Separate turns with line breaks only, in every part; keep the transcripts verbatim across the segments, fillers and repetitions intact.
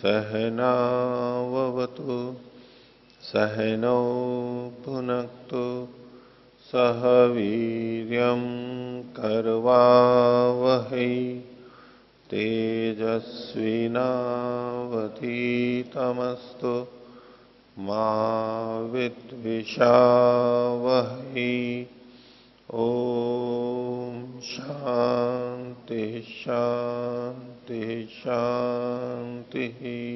सहनाववतु सहनौ भुनक्तु सह वीर्यं करवावहै तेजस्विनावधीतमस्तु मा विद्विषावहै। ओम शांति शांति शांति।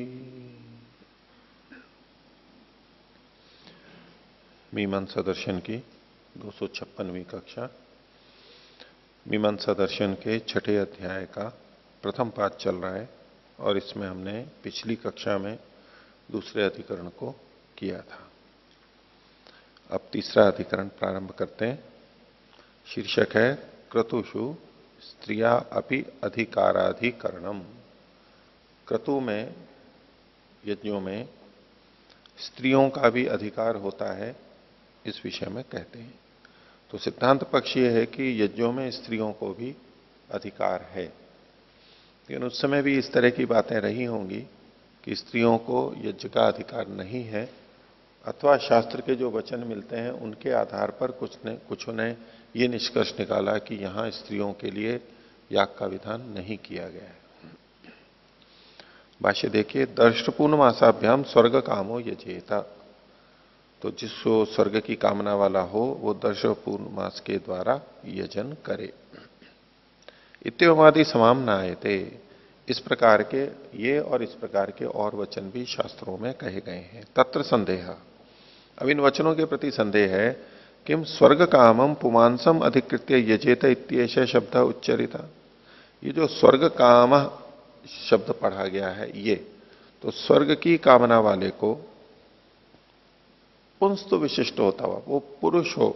मीमांसा दर्शन की दो सौ छप्पनवीं कक्षा। मीमांसा दर्शन के छठे अध्याय का प्रथम पाठ चल रहा है और इसमें हमने पिछली कक्षा में दूसरे अधिकरण को किया था। अब तीसरा अधिकरण प्रारंभ करते हैं। शीर्षक है क्रतुषु स्त्रिया अपि अधिकाराधिकरणम। क्रतु में, यज्ञों में स्त्रियों का भी अधिकार होता है, इस विषय में कहते हैं। तो सिद्धांत पक्ष यह है कि यज्ञों में स्त्रियों को भी अधिकार है, लेकिन उस समय भी इस तरह की बातें रही होंगी कि स्त्रियों को यज्ञ का अधिकार नहीं है, अथवा शास्त्र के जो वचन मिलते हैं उनके आधार पर कुछ ने कुछों ने ये निष्कर्ष निकाला कि यहां स्त्रियों के लिए याग का विधान नहीं किया गया है। भाष्य देखिए, दर्शपूर्ण मासाभ्याम स्वर्ग कामो यजेता। तो जिसको स्वर्ग की कामना वाला हो वो दर्शपूर्ण मास के द्वारा यजन करे। इत्योवादि समाम नायते। इस प्रकार के ये और इस प्रकार के और वचन भी शास्त्रों में कहे गए हैं। तत्र संदेह। अब इन वचनों के प्रति संदेह है। किम स्वर्ग कामम पुमांसम अधिकृत्य यजेत इत्येष शब्द उच्चरिता। ये जो स्वर्ग काम शब्द पढ़ा गया है, ये तो स्वर्ग की कामना वाले को पुंस्त विशिष्ट होता हुआ, वो पुरुष हो,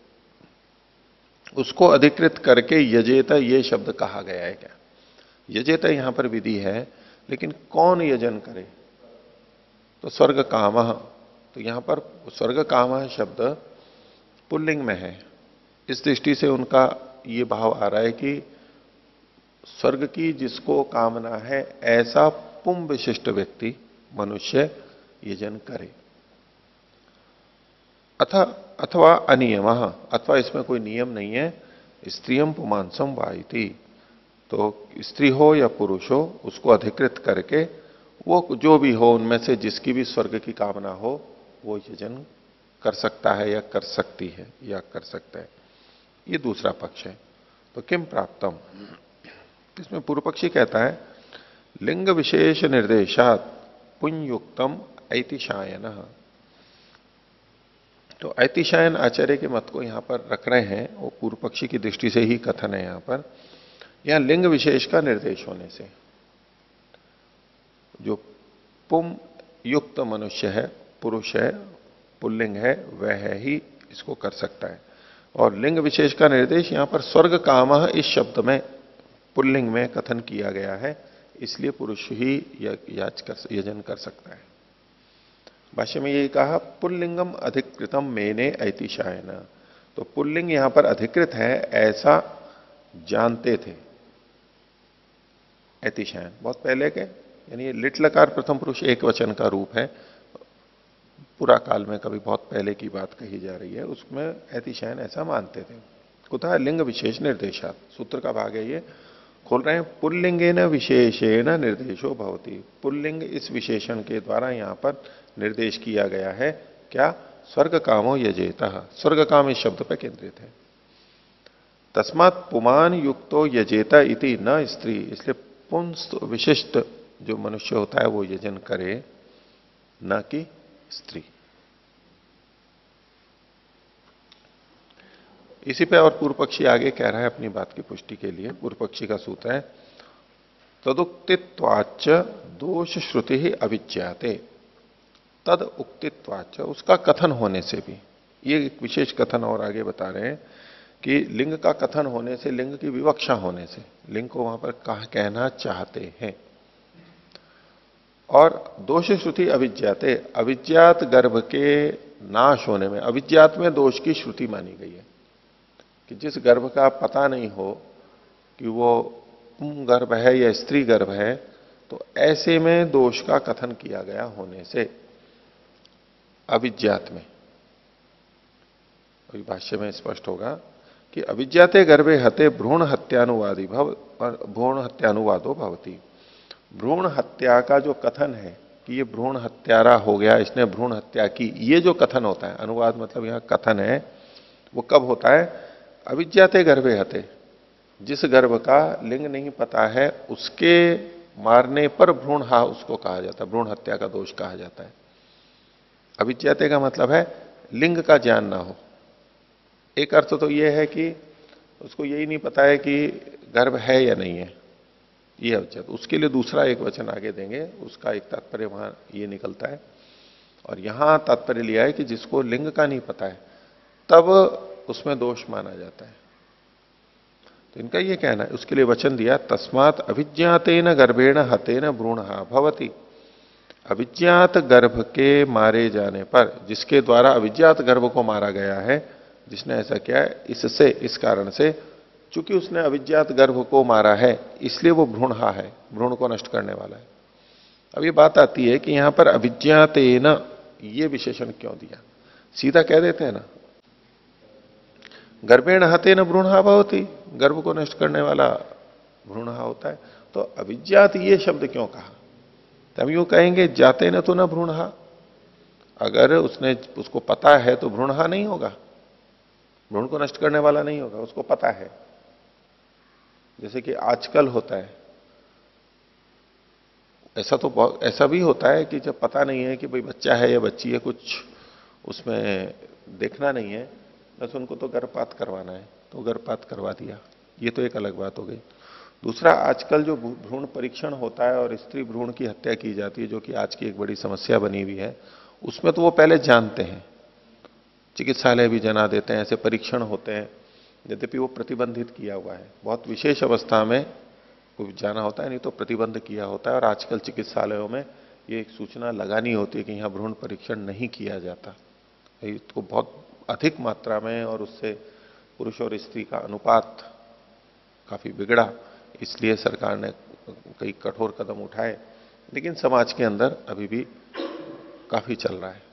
उसको अधिकृत करके यजेता ये शब्द कहा गया है। क्या यजेता यहां पर विधि है, लेकिन कौन यजन करे? तो स्वर्ग काम। तो यहां पर स्वर्ग काम शब्द पुल्लिंग में है। इस दृष्टि से उनका ये भाव आ रहा है कि स्वर्ग की जिसको कामना है ऐसा पुम विशिष्ट व्यक्ति मनुष्य यजन करे। अथा अथवा अनियम, अथवा इसमें कोई नियम नहीं है। स्त्रियम पुमांसम वाइति। तो स्त्री हो या पुरुष हो, उसको अधिकृत करके वो जो भी हो उनमें से जिसकी भी स्वर्ग की कामना हो वो यजन कर सकता है या कर सकती है या कर सकता है। ये दूसरा पक्ष है। तो किम प्राप्तम, इसमें पूर्व पक्षी कहता है लिंग विशेष निर्देशात पुण्युक्तम ऐतिशायन। तो ऐतिशायन आचार्य के मत को यहां पर रख रहे हैं, वो पूर्व पक्षी की दृष्टि से ही कथन है। यहां पर यहां लिंग विशेष का निर्देश होने से जो पुम युक्त मनुष्य है, पुरुष है, पुल्लिंग है, वह है ही इसको कर सकता है। और लिंग विशेष का निर्देश यहां पर स्वर्ग काम इस शब्द में पुल्लिंग में कथन किया गया है, इसलिए पुरुष ही याच कर यजन कर सकता है। भाष्य में यही कहा पुल्लिंगम अधिकृतम मेने ऐतिशायन। तो पुल्लिंग यहां पर अधिकृत है ऐसा जानते थे ऐतिशायन, बहुत पहले के, यानी ये लिट लकार प्रथम पुरुष एक वचन का रूप है। पूरा काल में कभी बहुत पहले की बात कही जा रही है, उसमें ऐतिशायन ऐसा मानते थे। कुतः लिंग विशेष निर्देशात, सूत्र का भाग है ये, खोल रहे हैं। पुल्लिंगेन विशेषेण निर्देशो भवति। पुल्लिंग इस विशेषण के द्वारा यहां पर निर्देश किया गया है। क्या? स्वर्ग कामो यजेता। स्वर्ग काम इस शब्द पर केंद्रित है। तस्मात् पुमान युक्तो यजेता इति न स्त्री। इसलिए पुंस विशिष्ट जो मनुष्य होता है वो यजन करे, न कि स्त्री। इसी पे और पूर्व पक्षी आगे कह रहा है अपनी बात की पुष्टि के लिए। पूर्व पक्षी का सूत्र है तदुक्तित्वाच दोष श्रुति ही अविज्ञाते। तद उक्तित्वाच, उसका कथन होने से भी, ये एक विशेष कथन और आगे बता रहे हैं कि लिंग का कथन होने से, लिंग की विवक्षा होने से, लिंग को वहां पर कहा कहना चाहते हैं। और दोष श्रुति अविज्ञाते, अविज्ञात गर्भ के नाश होने में, अविज्ञात में दोष की श्रुति मानी गई है कि जिस गर्भ का पता नहीं हो कि वो पुं गर्भ है या स्त्री गर्भ है, तो ऐसे में दोष का कथन किया गया होने से अविज्ञात में, अभी भाष्य में स्पष्ट होगा कि अविज्ञाते गर्भे हते भ्रूण हत्यानुवादी भव भ्रूण हत्यानुवादो भवती। भ्रूण हत्या का जो कथन है कि ये भ्रूण हत्यारा हो गया, इसने भ्रूण हत्या की, ये जो कथन होता है, अनुवाद मतलब यहां कथन है, वो कब होता है? अविज्ञाते गर्भे हते, जिस गर्भ का लिंग नहीं पता है उसके मारने पर भ्रूण हा उसको कहा जाता है, भ्रूण हत्या का दोष कहा जाता है। अविज्ञाते का मतलब है लिंग का ज्ञान ना हो। एक अर्थ तो यह है कि उसको यही नहीं पता है कि गर्भ है या नहीं है, ये अविज्ञात। उसके लिए दूसरा एक वचन आगे देंगे, उसका एक तात्पर्य वहां ये निकलता है। और यहां तात्पर्य लिया है कि जिसको लिंग का नहीं पता है तब उसमें दोष माना जाता है। तो इनका ये कहना है, उसके लिए वचन दिया, तस्मात अविज्ञातेन गर्भेण हतेन भ्रूणहा भवति। अविज्ञात गर्भ के मारे जाने पर, जिसके द्वारा अविज्ञात गर्भ को मारा गया है, जिसने ऐसा किया है, इससे, इस कारण से, चूंकि उसने अविज्ञात गर्भ को मारा है इसलिए वो भ्रूणहा है, भ्रूण को नष्ट करने वाला है। अब ये बात आती है कि यहां पर अविज्ञातेन ये विशेषण क्यों दिया? सीधा कह देते हैं ना, गर्भेण हतेन भ्रूणहा भवति, गर्भ को नष्ट करने वाला भ्रूणहा होता है। तो अविज्ञात ये शब्द क्यों कहा? तो हम यूं कहेंगे जाते न तो न भ्रूणहा, अगर उसने उसको पता है तो भ्रूणहा नहीं होगा, भ्रूण को नष्ट करने वाला नहीं होगा, उसको पता है। जैसे कि आजकल होता है, ऐसा तो बहुत ऐसा भी होता है कि जब पता नहीं है कि भाई बच्चा है या बच्ची है, कुछ उसमें देखना नहीं है, बस उनको तो गर्भपात करवाना है तो गर्भपात करवा दिया, ये तो एक अलग बात हो गई। दूसरा, आजकल जो भ्रूण परीक्षण होता है और स्त्री भ्रूण की हत्या की जाती है, जो कि आज की एक बड़ी समस्या बनी हुई है, उसमें तो वो पहले जानते हैं, चिकित्सालय भी जना देते हैं, ऐसे परीक्षण होते हैं, यद्यपि वो प्रतिबंधित किया हुआ है, बहुत विशेष अवस्था में कोई जाना होता है, नहीं तो प्रतिबंध किया होता है। और आजकल चिकित्सालयों में ये एक सूचना लगानी होती है कि यहां भ्रूण परीक्षण नहीं किया जाता, इसको बहुत अधिक मात्रा में, और उससे पुरुष और स्त्री का अनुपात काफी बिगड़ा, इसलिए सरकार ने कई कठोर कदम उठाए, लेकिन समाज के अंदर अभी भी काफी चल रहा है।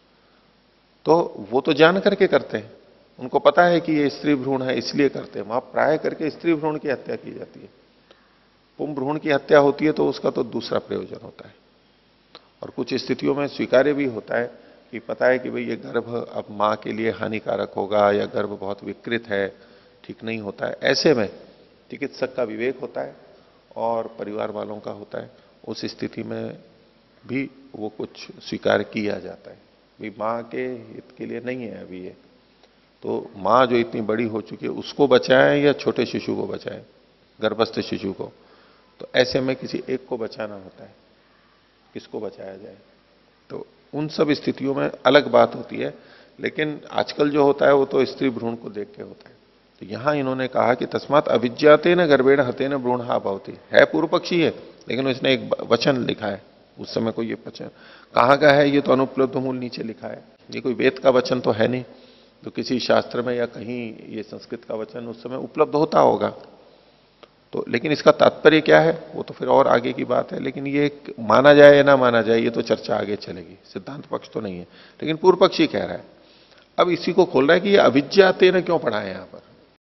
तो वो तो जान करके करते हैं, उनको पता है कि ये स्त्री भ्रूण है इसलिए करते हैं। वहां प्राय करके स्त्री भ्रूण की हत्या की जाती है, पुंस भ्रूण की हत्या होती है तो उसका तो दूसरा प्रयोजन होता है। और कुछ स्थितियों में स्वीकार्य भी होता है कि पता है कि भाई ये गर्भ अब मां के लिए हानिकारक होगा, या गर्भ बहुत विकृत है, ठीक नहीं होता है, ऐसे में चिकित्सक का विवेक होता है और परिवार वालों का होता है, उस स्थिति में भी वो कुछ स्वीकार किया जाता है। भाई मां के हित के लिए नहीं है अभी ये, तो मां जो इतनी बड़ी हो चुकी है उसको बचाएं या छोटे शिशु को बचाएं, गर्भस्थ शिशु को, तो ऐसे में किसी एक को बचाना होता है, किसको बचाया जाए। तो उन सब स्थितियों में अलग बात होती है, लेकिन आजकल जो होता है वो तो स्त्री भ्रूण को देख के होता है। तो यहां इन्होंने कहा कि तस्मात अविज्ञाते न गर्भेण हतेन भ्रूणहा भवति, है पूर्व पक्षी है, लेकिन उसने एक वचन लिखा है, उस समय कोई ये वचन कहां का है, ये तो अनुपलब्ध मूल नीचे लिखा है, ये कोई वेद का वचन तो है नहीं, तो किसी शास्त्र में या कहीं ये संस्कृत का वचन उस समय उपलब्ध होता होगा। तो लेकिन इसका तात्पर्य क्या है वो तो फिर और आगे की बात है, लेकिन ये माना जाए या ना माना जाए ये तो चर्चा आगे चलेगी, सिद्धांत पक्ष तो नहीं है, लेकिन पूर्व पक्षी कह रहा है। अब इसी को खोल रहा है कि ये अविज्ञाते न क्यों पढ़ा है यहां पर।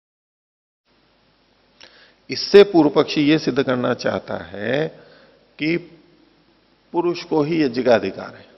इससे पूर्व पक्षी ये सिद्ध करना चाहता है कि पुरुष को ही यज्ञ का अधिकार है।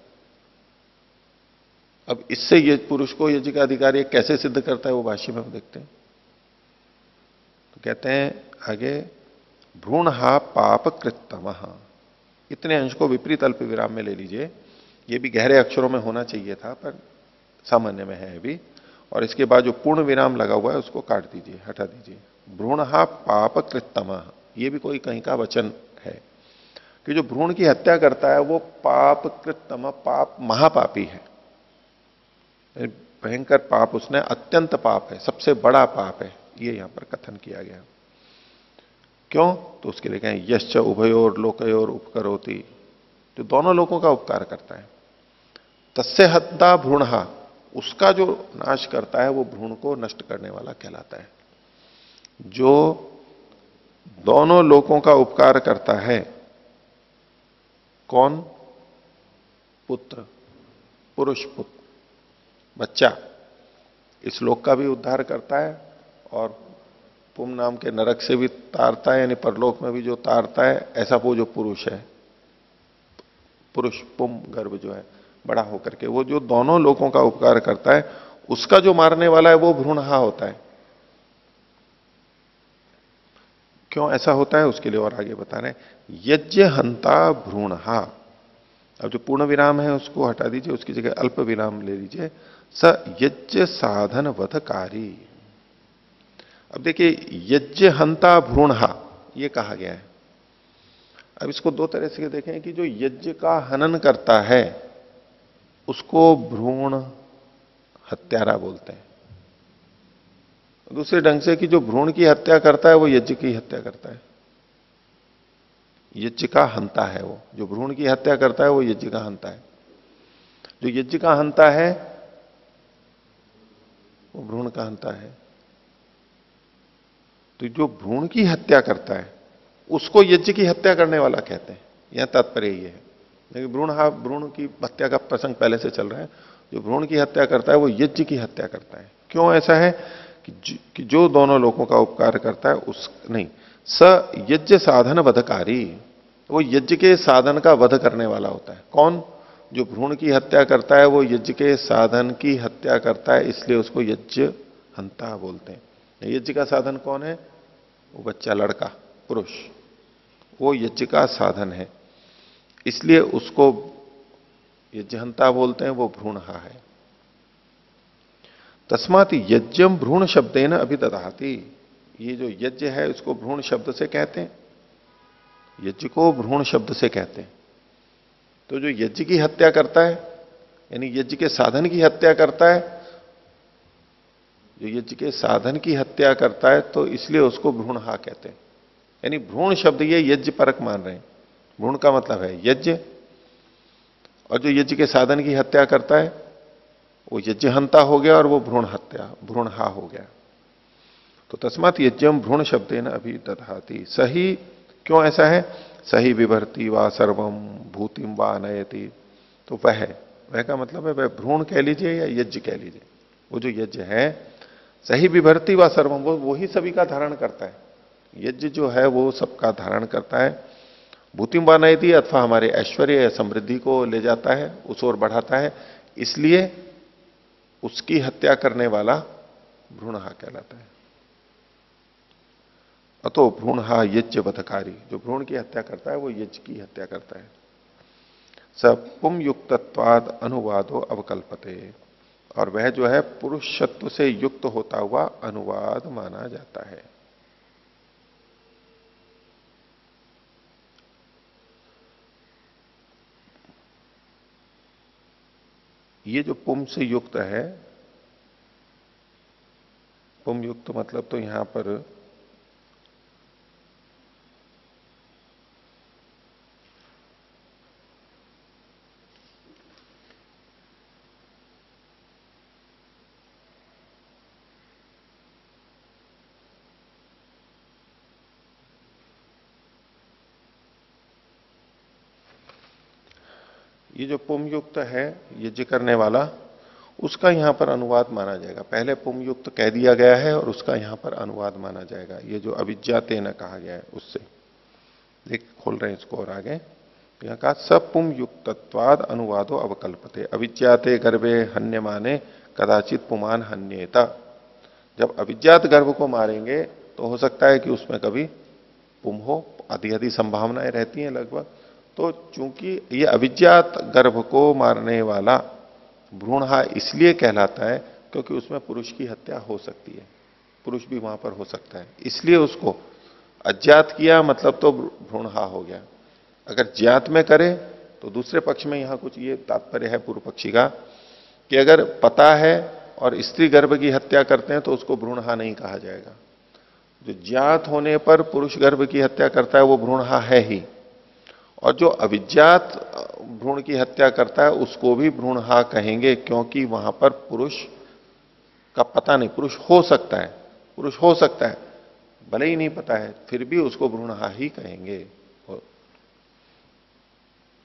अब इससे ये पुरुष को यज्ञ का अधिकार ये कैसे सिद्ध करता है वो भाष्य में हम देखते हैं। तो कहते हैं आगे, भ्रूणहा पाप कृतम, इतने अंश को विपरीत अल्प विराम में ले लीजिए, ये भी गहरे अक्षरों में होना चाहिए था पर सामान्य में है अभी, और इसके बाद जो पूर्ण विराम लगा हुआ है उसको काट दीजिए, हटा दीजिए। भ्रूणहा पाप कृतम, ये भी कोई कहीं का वचन है कि जो भ्रूण की हत्या करता है वो पाप कृतम, पाप महापापी है, भयंकर पाप, उसने अत्यंत पाप है, सबसे बड़ा पाप है, ये यहां पर कथन किया गया। क्यों? तो उसके लिए कहें यश्च उभयोर लोकयोर उपकरोति, जो दोनों लोगों का उपकार करता है। तस्य हत्ता भ्रूणहा, उसका जो नाश करता है वो भ्रूण को नष्ट करने वाला कहलाता है। जो दोनों लोगों का उपकार करता है कौन? पुत्र, पुरुष पुत्र, बच्चा। इस लोक का भी उद्धार करता है और पुम नाम के नरक से भी तारता है, यानी परलोक में भी जो तारता है, ऐसा वो जो पुरुष है, पुरुष पुम गर्भ जो है बड़ा होकर के, वो जो दोनों लोगों का उपकार करता है, उसका जो मारने वाला है वो भ्रूणहा होता है। क्यों ऐसा होता है उसके लिए और आगे बता रहे हैं, यज्ञ हंता भ्रूणहा। अब जो पूर्ण विराम है उसको हटा दीजिए, उसकी जगह अल्प विराम ले लीजिए। स यज्ञ साधन वधकारी। अब देखिए, यज्ञ हंता भ्रूणहा ये कहा गया है। अब इसको दो तरह से देखें कि जो यज्ञ का हनन करता है उसको भ्रूण हत्यारा बोलते हैं। दूसरे ढंग से कि जो भ्रूण की हत्या करता है वो यज्ञ की हत्या करता है, यज्ञ का हंता है वो। जो भ्रूण की हत्या करता है वो यज्ञ का हंता है, जो यज्ञ का हंता है वो भ्रूण का हंता है। तो जो भ्रूण की हत्या करता है उसको यज्ञ की हत्या करने वाला कहते हैं। यह तात्पर्य ये है। लेकिन भ्रूण हा भ्रूण की हत्या का प्रसंग पहले से चल रहा है। जो भ्रूण की हत्या करता है वो यज्ञ की हत्या करता है। क्यों ऐसा है कि, कि जो दोनों लोगों का उपकार करता है उस नहीं, स यज्ञ साधन वधकारी, वो यज्ञ के साधन का वध करने वाला होता है। कौन? जो भ्रूण की हत्या करता है वो यज्ञ के साधन की हत्या करता है, इसलिए उसको यज्ञ हंता बोलते हैं। यज्ञ का साधन कौन है? वो बच्चा, लड़का, पुरुष, वो यज्ञ का साधन है, इसलिए उसको यज्ञहंता बोलते हैं। वो भ्रूणहा है। तस्मात यज्ञम भ्रूण शब्देन अभिदधाति। ये जो यज्ञ है इसको भ्रूण शब्द से कहते हैं, यज्ञ को भ्रूण शब्द से कहते हैं। तो जो यज्ञ की हत्या करता है, यानी यज्ञ के साधन की हत्या करता है, जो यज्ञ के साधन की हत्या करता है, तो इसलिए उसको भ्रूणहा कहते हैं। यानी भ्रूण शब्द ये यज्ञ परक मान रहे हैं। भ्रूण का मतलब है यज्ञ, और जो यज्ञ के साधन की हत्या करता है वो यज्ञ हंता हो गया और वो भ्रूण हत्या भ्रूणहा हो गया। तो तस्मात यज्ञम भ्रूण शब्देन अभिदधाति। सही, क्यों ऐसा है? सही विभर्ति वा सर्वम भूतिम वा नयति। तो वह वह का मतलब है वह भ्रूण कह लीजिए या यज्ञ कह लीजिए, वो जो यज्ञ है सही विभर्ति वा सर्वम, वो वही सभी का धारण करता है। यज्ञ जो है वो सबका धारण करता है। भूतिम वा नयति, अथवा हमारे ऐश्वर्य या समृद्धि को ले जाता है, उस ओर बढ़ाता है, इसलिए उसकी हत्या करने वाला भ्रूणहा कहलाता है। अतो भ्रूणहा यज्ञ वधकारी। जो भ्रूण की हत्या करता है वो यज्ञ की हत्या करता है। सब पुम युक्तत्वाद अनुवादो अवकल्पते। और वह जो है पुरुषत्व से युक्त होता हुआ अनुवाद माना जाता है। ये जो पुम से युक्त है, पुम युक्त मतलब तो यहां पर ये जो पुम युक्त है यज्ञ करने वाला, उसका यहां पर अनुवाद माना जाएगा। पहले पुम युक्त कह दिया गया है और उसका यहां पर अनुवाद माना जाएगा। ये जो अविज्ञाते न कहा गया है उससे देख खोल रहे हैं इसको और आगे। यहां कहा सब पुम युक्तत्वाद अनुवादो अवकल्पते। अविज्ञाते गर्भे हन्य माने कदाचित पुमान हन्येता। जब अविज्ञात गर्भ को मारेंगे तो हो सकता है कि उसमें कभी पुम हो, आधी आधी संभावनाएं रहती हैं लगभग। तो चूंकि ये अविज्ञात गर्भ को मारने वाला भ्रूणहा इसलिए कहलाता है क्योंकि उसमें पुरुष की हत्या हो सकती है, पुरुष भी वहां पर हो सकता है, इसलिए उसको अज्ञात किया, मतलब तो भ्रूणहा हो गया। अगर ज्ञात में करे तो दूसरे पक्ष में यहां कुछ ये तात्पर्य है पूर्व पक्षी का कि अगर पता है और स्त्री गर्भ की हत्या करते हैं तो उसको भ्रूणहा नहीं कहा जाएगा। जो ज्ञात होने पर पुरुष गर्भ की हत्या करता है वो भ्रूणहा है ही, और जो अविज्ञात भ्रूण की हत्या करता है उसको भी भ्रूणहा कहेंगे, क्योंकि वहां पर पुरुष का पता नहीं, पुरुष हो सकता है, पुरुष हो सकता है, भले ही नहीं पता है फिर भी उसको भ्रूणहा ही कहेंगे।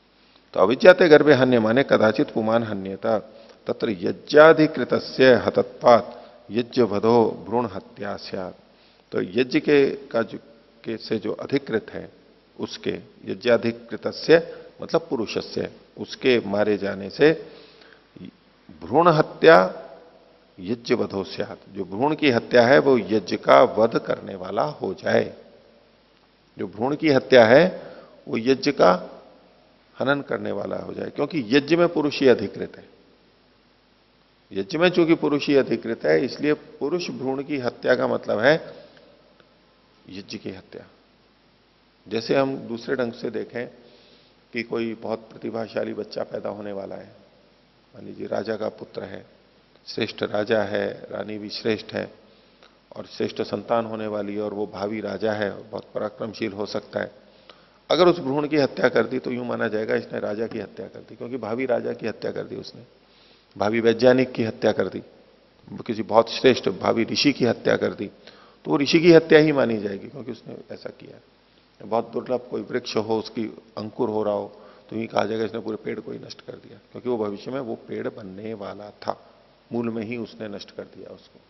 तो अविज्ञाते गर्भे हन्य माने कदाचित पुमान हन्यता तत्र यज्ञाधिकृतस्य हतत्वात् यज्ञ वधो भ्रूण हत्या स्यात्। तो यज्ञ के का जो के से जो अधिकृत है उसके यज्ञाधिकृतस्य मतलब पुरुषस्य उसके मारे जाने से भ्रूण हत्या यज्ञ वधो स्यात्। जो भ्रूण की हत्या है वो यज्ञ का वध करने वाला हो जाए। जो भ्रूण की हत्या है वो यज्ञ का हनन करने वाला हो जाए, क्योंकि यज्ञ में पुरुष ही अधिकृत है। यज्ञ में चूंकि पुरुष ही अधिकृत है इसलिए पुरुष भ्रूण की हत्या का मतलब है यज्ञ की हत्या। जैसे हम दूसरे ढंग से देखें कि कोई बहुत प्रतिभाशाली बच्चा पैदा होने वाला है, मान लीजिए राजा का पुत्र है, श्रेष्ठ राजा है, रानी भी श्रेष्ठ है और श्रेष्ठ संतान होने वाली है और वो भावी राजा है, बहुत पराक्रमशील हो सकता है। अगर उस भ्रूण की हत्या कर दी तो यूं माना जाएगा इसने राजा की हत्या कर दी, क्योंकि भावी राजा की हत्या कर दी उसने, भावी वैज्ञानिक की हत्या कर दी, किसी बहुत श्रेष्ठ भावी ऋषि की हत्या कर दी, तो वो ऋषि की हत्या ही मानी जाएगी क्योंकि उसने ऐसा किया। बहुत दुर्लभ कोई वृक्ष हो, उसकी अंकुर हो रहा हो, तो ये कहा जाएगा इसने पूरे पेड़ को ही नष्ट कर दिया, क्योंकि वो भविष्य में वो पेड़ बनने वाला था, मूल में ही उसने नष्ट कर दिया उसको।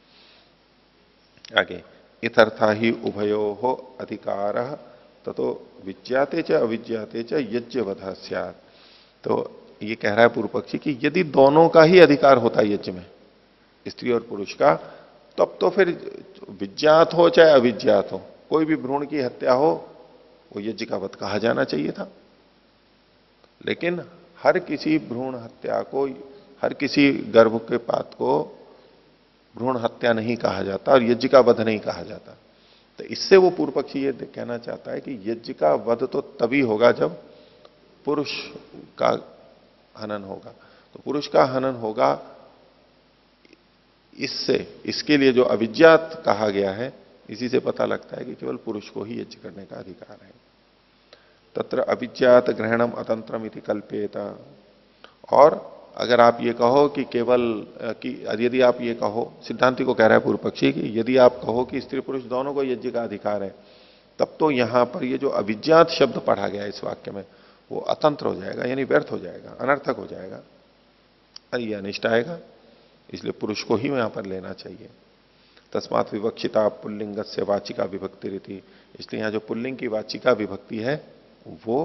आगे इतर्था ही उभयो हो अधिकार ततो विज्ञाते च अविज्ञाते च यज्ञ वध स्यात्। तो ये कह रहा है पूर्व पक्षी कि यदि दोनों का ही अधिकार होता है यज्ञ में, स्त्री और पुरुष का, तब तो फिर विज्ञात हो चाहे अविज्ञात हो, कोई भी भ्रूण की हत्या हो वो यज्ञ का वध कहा जाना चाहिए था। लेकिन हर किसी भ्रूण हत्या को, हर किसी गर्भ के पात को भ्रूण हत्या नहीं कहा जाता और यज्ञ का वध नहीं कहा जाता। तो इससे वो पूर्व पक्षी ये कहना चाहता है कि यज्ञ का वध तो तभी होगा जब पुरुष का हनन होगा। तो पुरुष का हनन होगा, इससे इसके लिए जो अविज्ञात कहा गया है इसी से पता लगता है कि केवल पुरुष को ही यज्ञ करने का अधिकार है। तत्र अविज्ञात ग्रहणम अतंत्रम इति कल्पेत। और अगर आप ये कहो कि केवल कि यदि आप ये कहो, सिद्धांति को कह रहा है पूर्व पक्षी कि यदि आप कहो कि स्त्री पुरुष दोनों को यज्ञ का अधिकार है, तब तो यहां पर ये जो अविज्ञात शब्द पढ़ा गया इस वाक्य में वो अतंत्र हो जाएगा, यानी व्यर्थ हो जाएगा, अनर्थक हो जाएगा, ये अनिष्ट आएगा। इसलिए पुरुष को ही यहां पर लेना चाहिए। तस्मात् विवक्षिता पुल्लिंग से वाचिका विभक्ति रीति। इसलिए यहां जो पुल्लिंग की वाचिका विभक्ति है वो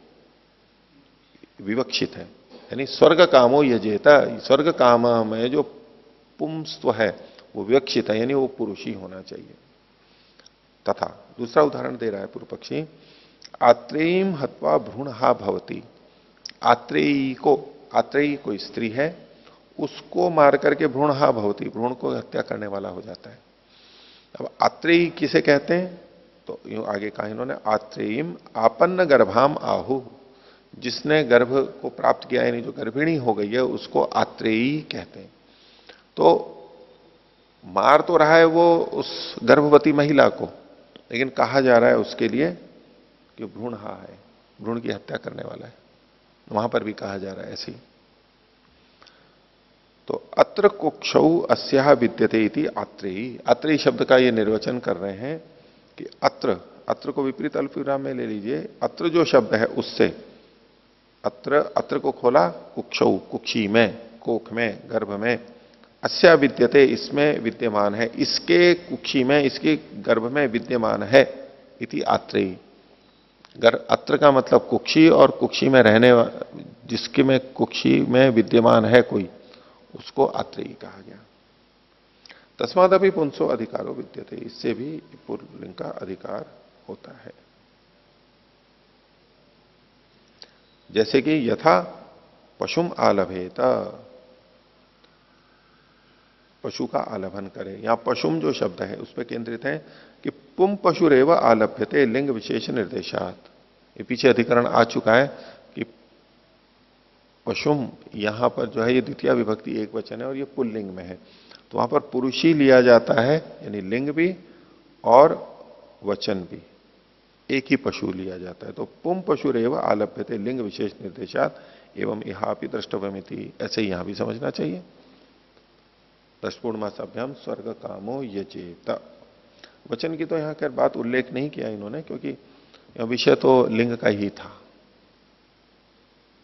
विवक्षित है, यानी स्वर्ग कामो यजेता। स्वर्ग काम में जो पुंस्त्व है वो विवक्षित है, यानी वो पुरुष ही होना चाहिए। तथा दूसरा उदाहरण दे रहा है पूर्व पक्षी, आत्रेयीम हत्वा भ्रूणहा भवती। आत्रेयी को, आत्रेयी कोई स्त्री है, उसको मार करके भ्रूणहा भवती, भ्रूण को हत्या करने वाला हो जाता है। अब आत्रेयी किसे कहते हैं? तो यूं आगे कहा इन्होंने, आत्रेयीम आपन्न गर्भाम आहु। जिसने गर्भ को प्राप्त किया यानी जो गर्भिणी हो गई है उसको आत्रेयी कहते हैं। तो मार तो रहा है वो उस गर्भवती महिला को, लेकिन कहा जा रहा है उसके लिए कि भ्रूणहा है, भ्रूण की हत्या करने वाला है। वहां पर भी कहा जा रहा है ऐसे ही। तो अत्र कुक्षौ अस्या विद्यते इति आत्रेयी। आत्रेयी शब्द का ये निर्वचन कर रहे हैं कि अत्र, अत्र को विपरीत अल्पविराम में ले लीजिए, अत्र जो शब्द है उससे, अत्र, अत्र को खोला कुक्षौ, कुक्षी में, कोख में, गर्भ में, अस्या विद्यते इसमें विद्यमान है, इसके कुक्षी में, इसके गर्भ में विद्यमान है, इति आत्रेयी। गर्भ, अत्र का मतलब कुक्षी, और कुक्षी में रहने, जिसके में कुक्षी में विद्यमान है कोई, उसको आत्रेयी कहा गया। तस्माद अभी पुंसो अधिकारो विद्यते, इससे भी पुल्लिंग का अधिकार होता है। जैसे कि यथा पशुम आलभेत, पशु का आलभन करे। यहां पशुम जो शब्द है उस पर केंद्रित है कि पुम पशुरेव आलभ्यते लिंग विशेष निर्देशात। ये पीछे अधिकरण आ चुका है कि पशुम यहां पर जो है ये द्वितीय विभक्ति एक वचन है और ये पुल्लिंग में है, तो वहां पर पुरुष ही लिया जाता है, यानी लिंग भी और वचन भी, एक ही पशु लिया जाता है। तो पुम पशुरेव आलभ्यते लिंग विशेष निर्देशात एवं इहापि द्रष्टव्यमिति, ऐसे ही यहां भी समझना चाहिए। दशपूर्णमासाभ्याम स्वर्ग कामो यजेत। वचन की तो यहां खैर बात उल्लेख नहीं किया इन्होंने, क्योंकि विषय तो लिंग का ही था।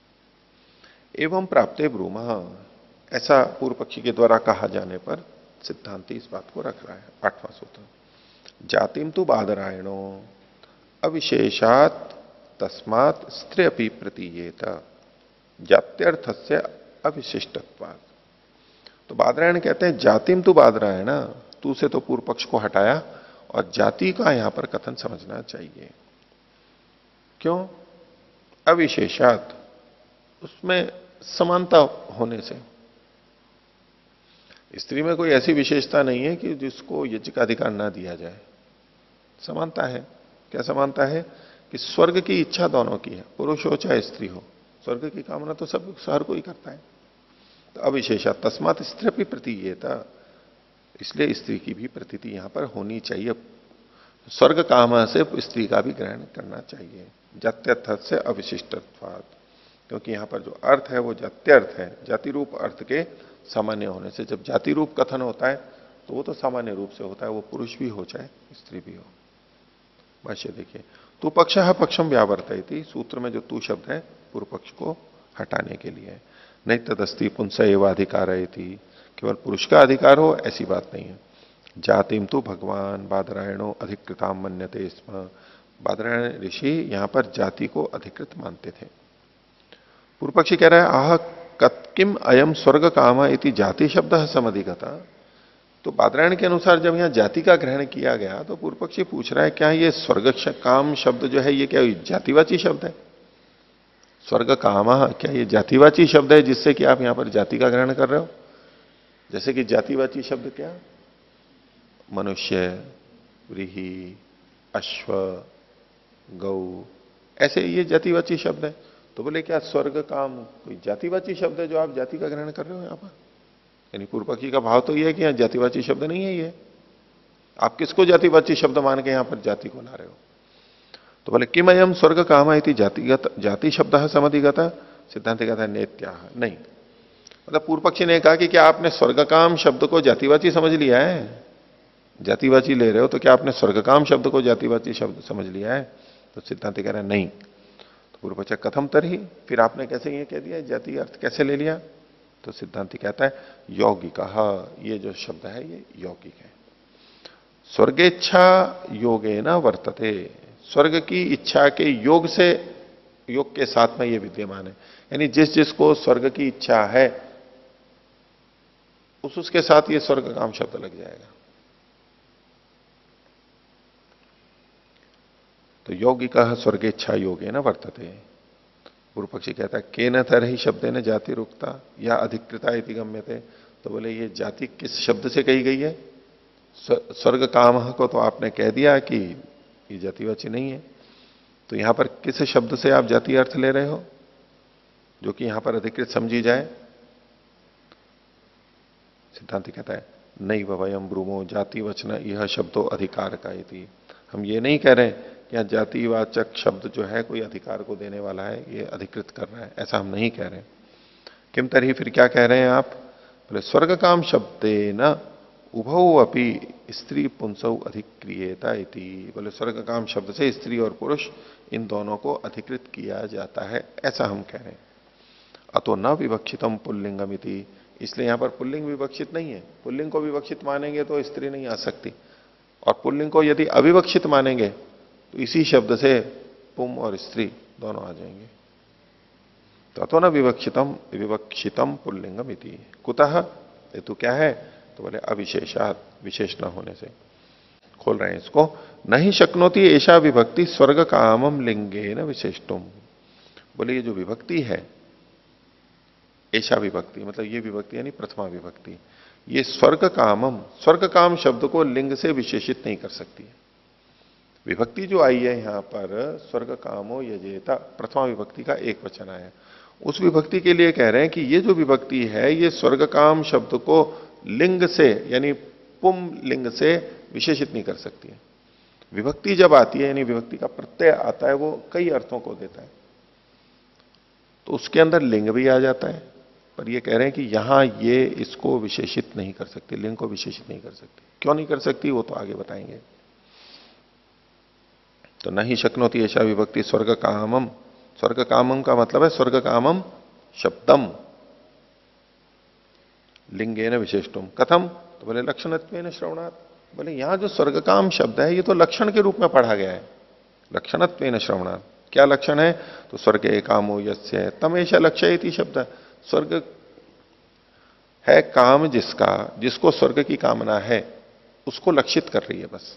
एवं प्राप्ते ब्रूमः, ऐसा पूर्व पक्षी के द्वारा कहा जाने पर सिद्धांति इस बात को रख रहा है। आठवां सूत्र, जातिम तु बादरायणो अविशेषात तस्मात स्त्री अपि प्रतीयेत जात्यर्थस्य अविशिष्टत्वात्। तो बादरायण कहते हैं जातिम तु बादरायण, तू से तो पूर्व पक्ष को हटाया और जाति का यहां पर कथन समझना चाहिए। क्यों? अविशेषात, उसमें समानता होने से। स्त्री में कोई ऐसी विशेषता नहीं है कि जिसको यज्ञ का अधिकार ना दिया जाए। समानता है। क्या समानता है? कि स्वर्ग की इच्छा दोनों की है, पुरुष हो चाहे स्त्री हो, स्वर्ग की कामना तो सब हर कोई करता है। तो अविशेषा तस्मात स्त्री भी प्रतीयेता, इसलिए स्त्री की भी प्रतीति यहां पर होनी चाहिए। स्वर्ग काम से स्त्री का भी ग्रहण करना चाहिए। जात्यर्थ से अविशिष्टत्वात्, क्योंकि यहां पर जो अर्थ है वो जात्यर्थ है, जाति रूप अर्थ के सामान्य होने से। जब जाति रूप कथन होता है तो वो तो सामान्य रूप से होता है, वो पुरुष भी हो चाहे स्त्री भी हो। भाष्य देखिए, तू पक्ष पक्षम व्यावर्तयति, सूत्र में जो तू शब्द है पूर्व पक्ष को हटाने के लिए है। नहीं तदस्ति पुंस एवं अधिकार थी, केवल पुरुष का अधिकार हो ऐसी बात नहीं है। जातिम तो भगवान बादरायणो अधिकृताम मन्यते स्म, बादरायण ऋषि यहां पर जाति को अधिकृत मानते थे। पूर्व पक्षी कह रहा है आह कत्किम अयम स्वर्ग काम इति जाति शब्द समधिगता। तो बादरायण के अनुसार जब यहां जाति का ग्रहण किया गया तो पूर्व पक्षी पूछ रहा है क्या ये स्वर्ग काम शब्द जो है ये क्या जातिवाची शब्द है? स्वर्ग काम, क्या ये जातिवाची शब्द है जिससे कि आप यहां पर जाति का ग्रहण कर रहे हो? जैसे कि जातिवाची शब्द क्या? मनुष्य, व्रीहि, अश्व, गौ, ऐसे ये जातिवाची शब्द है। तो बोले क्या स्वर्ग काम कोई जातिवाची शब्द है जो आप जाति का ग्रहण कर रहे हो यहां पर? यानी पूर्व पक्षी का भाव तो यह है कि यहां जातिवाची शब्द नहीं है ये, आप किसको जातिवाची शब्द मान के यहां पर जाति को ला रहे हो? तो बोले किम अयम स्वर्ग काम इति जातिगत जाति शब्द समधिगत, सिद्धांत कहता है नेत्या, नहीं। मतलब पूर्व पक्षी ने कहा कि क्या आपने स्वर्ग काम शब्द को जातिवाची समझ लिया है? जातिवाची ले रहे हो तो क्या आपने स्वर्ग काम शब्द को जातिवाची शब्द समझ लिया है? तो सिद्धांत कह रहा है नहीं। तो पूर्व पक्ष कथम तरही, फिर आपने कैसे ये कह दिया, जाति अर्थ कैसे ले लिया? तो सिद्धांति कहता है यौगिक, ये जो शब्द है ये यौगिक है। स्वर्गेच्छा योगे न वर्तते, स्वर्ग की इच्छा के योग से, योग के साथ में ये विद्यमान है। यानी जिस जिसको स्वर्ग की इच्छा है उस उसके साथ ये स्वर्ग काम शब्द लग जाएगा। तो यौगिक स्वर्गेच्छा योगे न वर्तते। पूर्व पक्षी कहता है के न तरही शब्द ने जाति रुकता या अधिकृता इति गम्यते। तो बोले ये जाति किस शब्द से कही गई है? स्वर्ग काम को तो आपने कह दिया कि ये जातिवाची नहीं है, तो यहां पर किस शब्द से आप जाति अर्थ ले रहे हो जो कि यहां पर अधिकृत समझी जाए? सिद्धांत कहता है नहीं वयम ब्रूमो जाति वचन यह शब्दों अधिकार का इति। हम ये नहीं कह रहे कि यहां जातिवाचक शब्द जो है कोई अधिकार को देने वाला है, ये अधिकृत कर रहा है, ऐसा हम नहीं कह रहे। किम तरही, फिर क्या कह रहे हैं आप? बोले स्वर्ग काम शब्दे न उभौ अपि स्त्री पुंसौ अधिक्रियेता इति। बोले स्वर्ग काम शब्द से स्त्री और पुरुष इन दोनों को अधिकृत किया जाता है, ऐसा हम कह रहे हैं। अतो न विवक्षितम पुल्लिंगम इति, इसलिए यहां पर पुल्लिंग विवक्षित नहीं है। पुल्लिंग को विवक्षित मानेंगे तो स्त्री नहीं आ सकती, और पुल्लिंग को यदि अविवक्षित मानेंगे तो इसी शब्द से पुम और स्त्री दोनों आ जाएंगे। तो अतो न विवक्षितम विवक्षितम पुल्लिंगम इति। कुतः, ये तो क्या है? तो बोले अविशेषात, विशेष न होने से। खोल रहे हैं इसको, नहीं शक्नोति ऐसा विभक्ति स्वर्ग कामम लिंगे न विशेषतुम। बोले ये जो विभक्ति है ऐसा विभक्ति, मतलब ये विभक्ति यानी प्रथमा विभक्ति, ये स्वर्ग कामम, स्वर्ग काम शब्द को लिंग से विशेषित नहीं कर सकती है। विभक्ति जो आई है यहां पर स्वर्ग कामो यजेता, प्रथमा विभक्ति का एक वचन आया, उस विभक्ति के लिए कह रहे हैं कि ये जो विभक्ति है ये स्वर्ग काम शब्द को लिंग से यानी पुम लिंग से विशेषित नहीं कर सकती है। विभक्ति जब आती है यानी विभक्ति का प्रत्यय आता है वो कई अर्थों को देता है, तो उसके अंदर लिंग भी आ जाता है, पर ये कह रहे हैं कि यहां ये इसको विशेषित नहीं कर सकती, लिंग को विशेषित नहीं कर सकती। क्यों नहीं कर सकती वो तो आगे बताएंगे। तो नहीं शक्नोति ऐसा विभक्ति स्वर्ग कामम, स्वर्ग कामम का मतलब है स्वर्ग कामम शब्दम लिंगेन विशिष्टम कथम, तो बोले लक्षणत्वेन श्रवणात्। बोले यहां जो स्वर्गकाम शब्द है ये तो लक्षण के रूप में पढ़ा गया है, लक्षणत्वेन श्रवणात्। क्या लक्षण है? तो स्वर्गे कामो यस्य तमेश लक्ष्यति शब्द। स्वर्ग है काम जिसका, जिसको स्वर्ग की कामना है, उसको लक्षित कर रही है बस।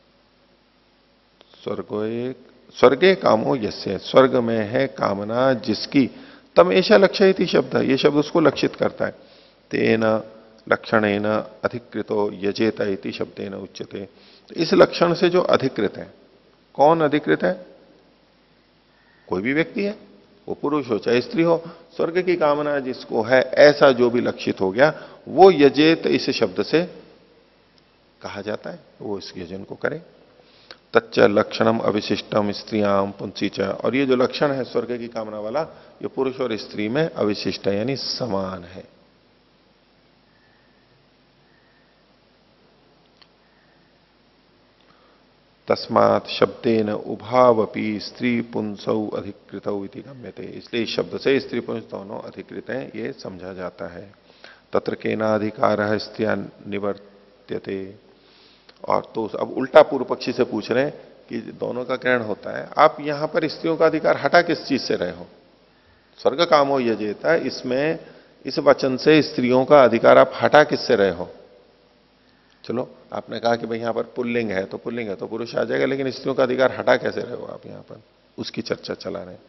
स्वर्ग स्वर्गे कामो यस्य, स्वर्ग में है कामना जिसकी, तम ऐसा लक्ष्यति शब्द, ये शब्द उसको लक्षित करता है। तेन लक्षणेन अधिकृतो यजेत इति शब्देन उच्यते। तो इस लक्षण से जो अधिकृत है, कौन अधिकृत है? कोई भी व्यक्ति है, वो पुरुष हो चाहे स्त्री हो, स्वर्ग की कामना जिसको है ऐसा जो भी लक्षित हो गया, वो यजेत इस शब्द से कहा जाता है, वो इस यजन को करे। तच्च लक्षणम अविशिष्टम स्त्रियाम पुंसी च, और ये जो लक्षण है स्वर्ग की कामना वाला, ये पुरुष और स्त्री में अविशिष्ट है, यानी समान है। तस्मात् शब्देन उभावपि स्त्री पुंसौ अधिकृतौ इति गम्यते। इसलिए इस शब्द से स्त्री पुंस दोनों अधिकृत हैं, ये समझा जाता है। तत्र केनाधिकारः स्त्रियां निवर्त्यते। और तो अब उल्टा पूर्व पक्षी से पूछ रहे हैं कि दोनों का ग्रहण होता है, आप यहां पर स्त्रियों का अधिकार हटा किस चीज से रहे हो? स्वर्ग कामो यजेता, इसमें इस वचन से स्त्रियों का अधिकार आप हटा किससे रहे हो? चलो आपने कहा कि भाई यहां पर पुल्लिंग है, तो पुल्लिंग है तो पुरुष आ जाएगा, लेकिन स्त्रियों का अधिकार हटा कैसे रहे हो आप यहां पर? उसकी चर्चा चला रहे।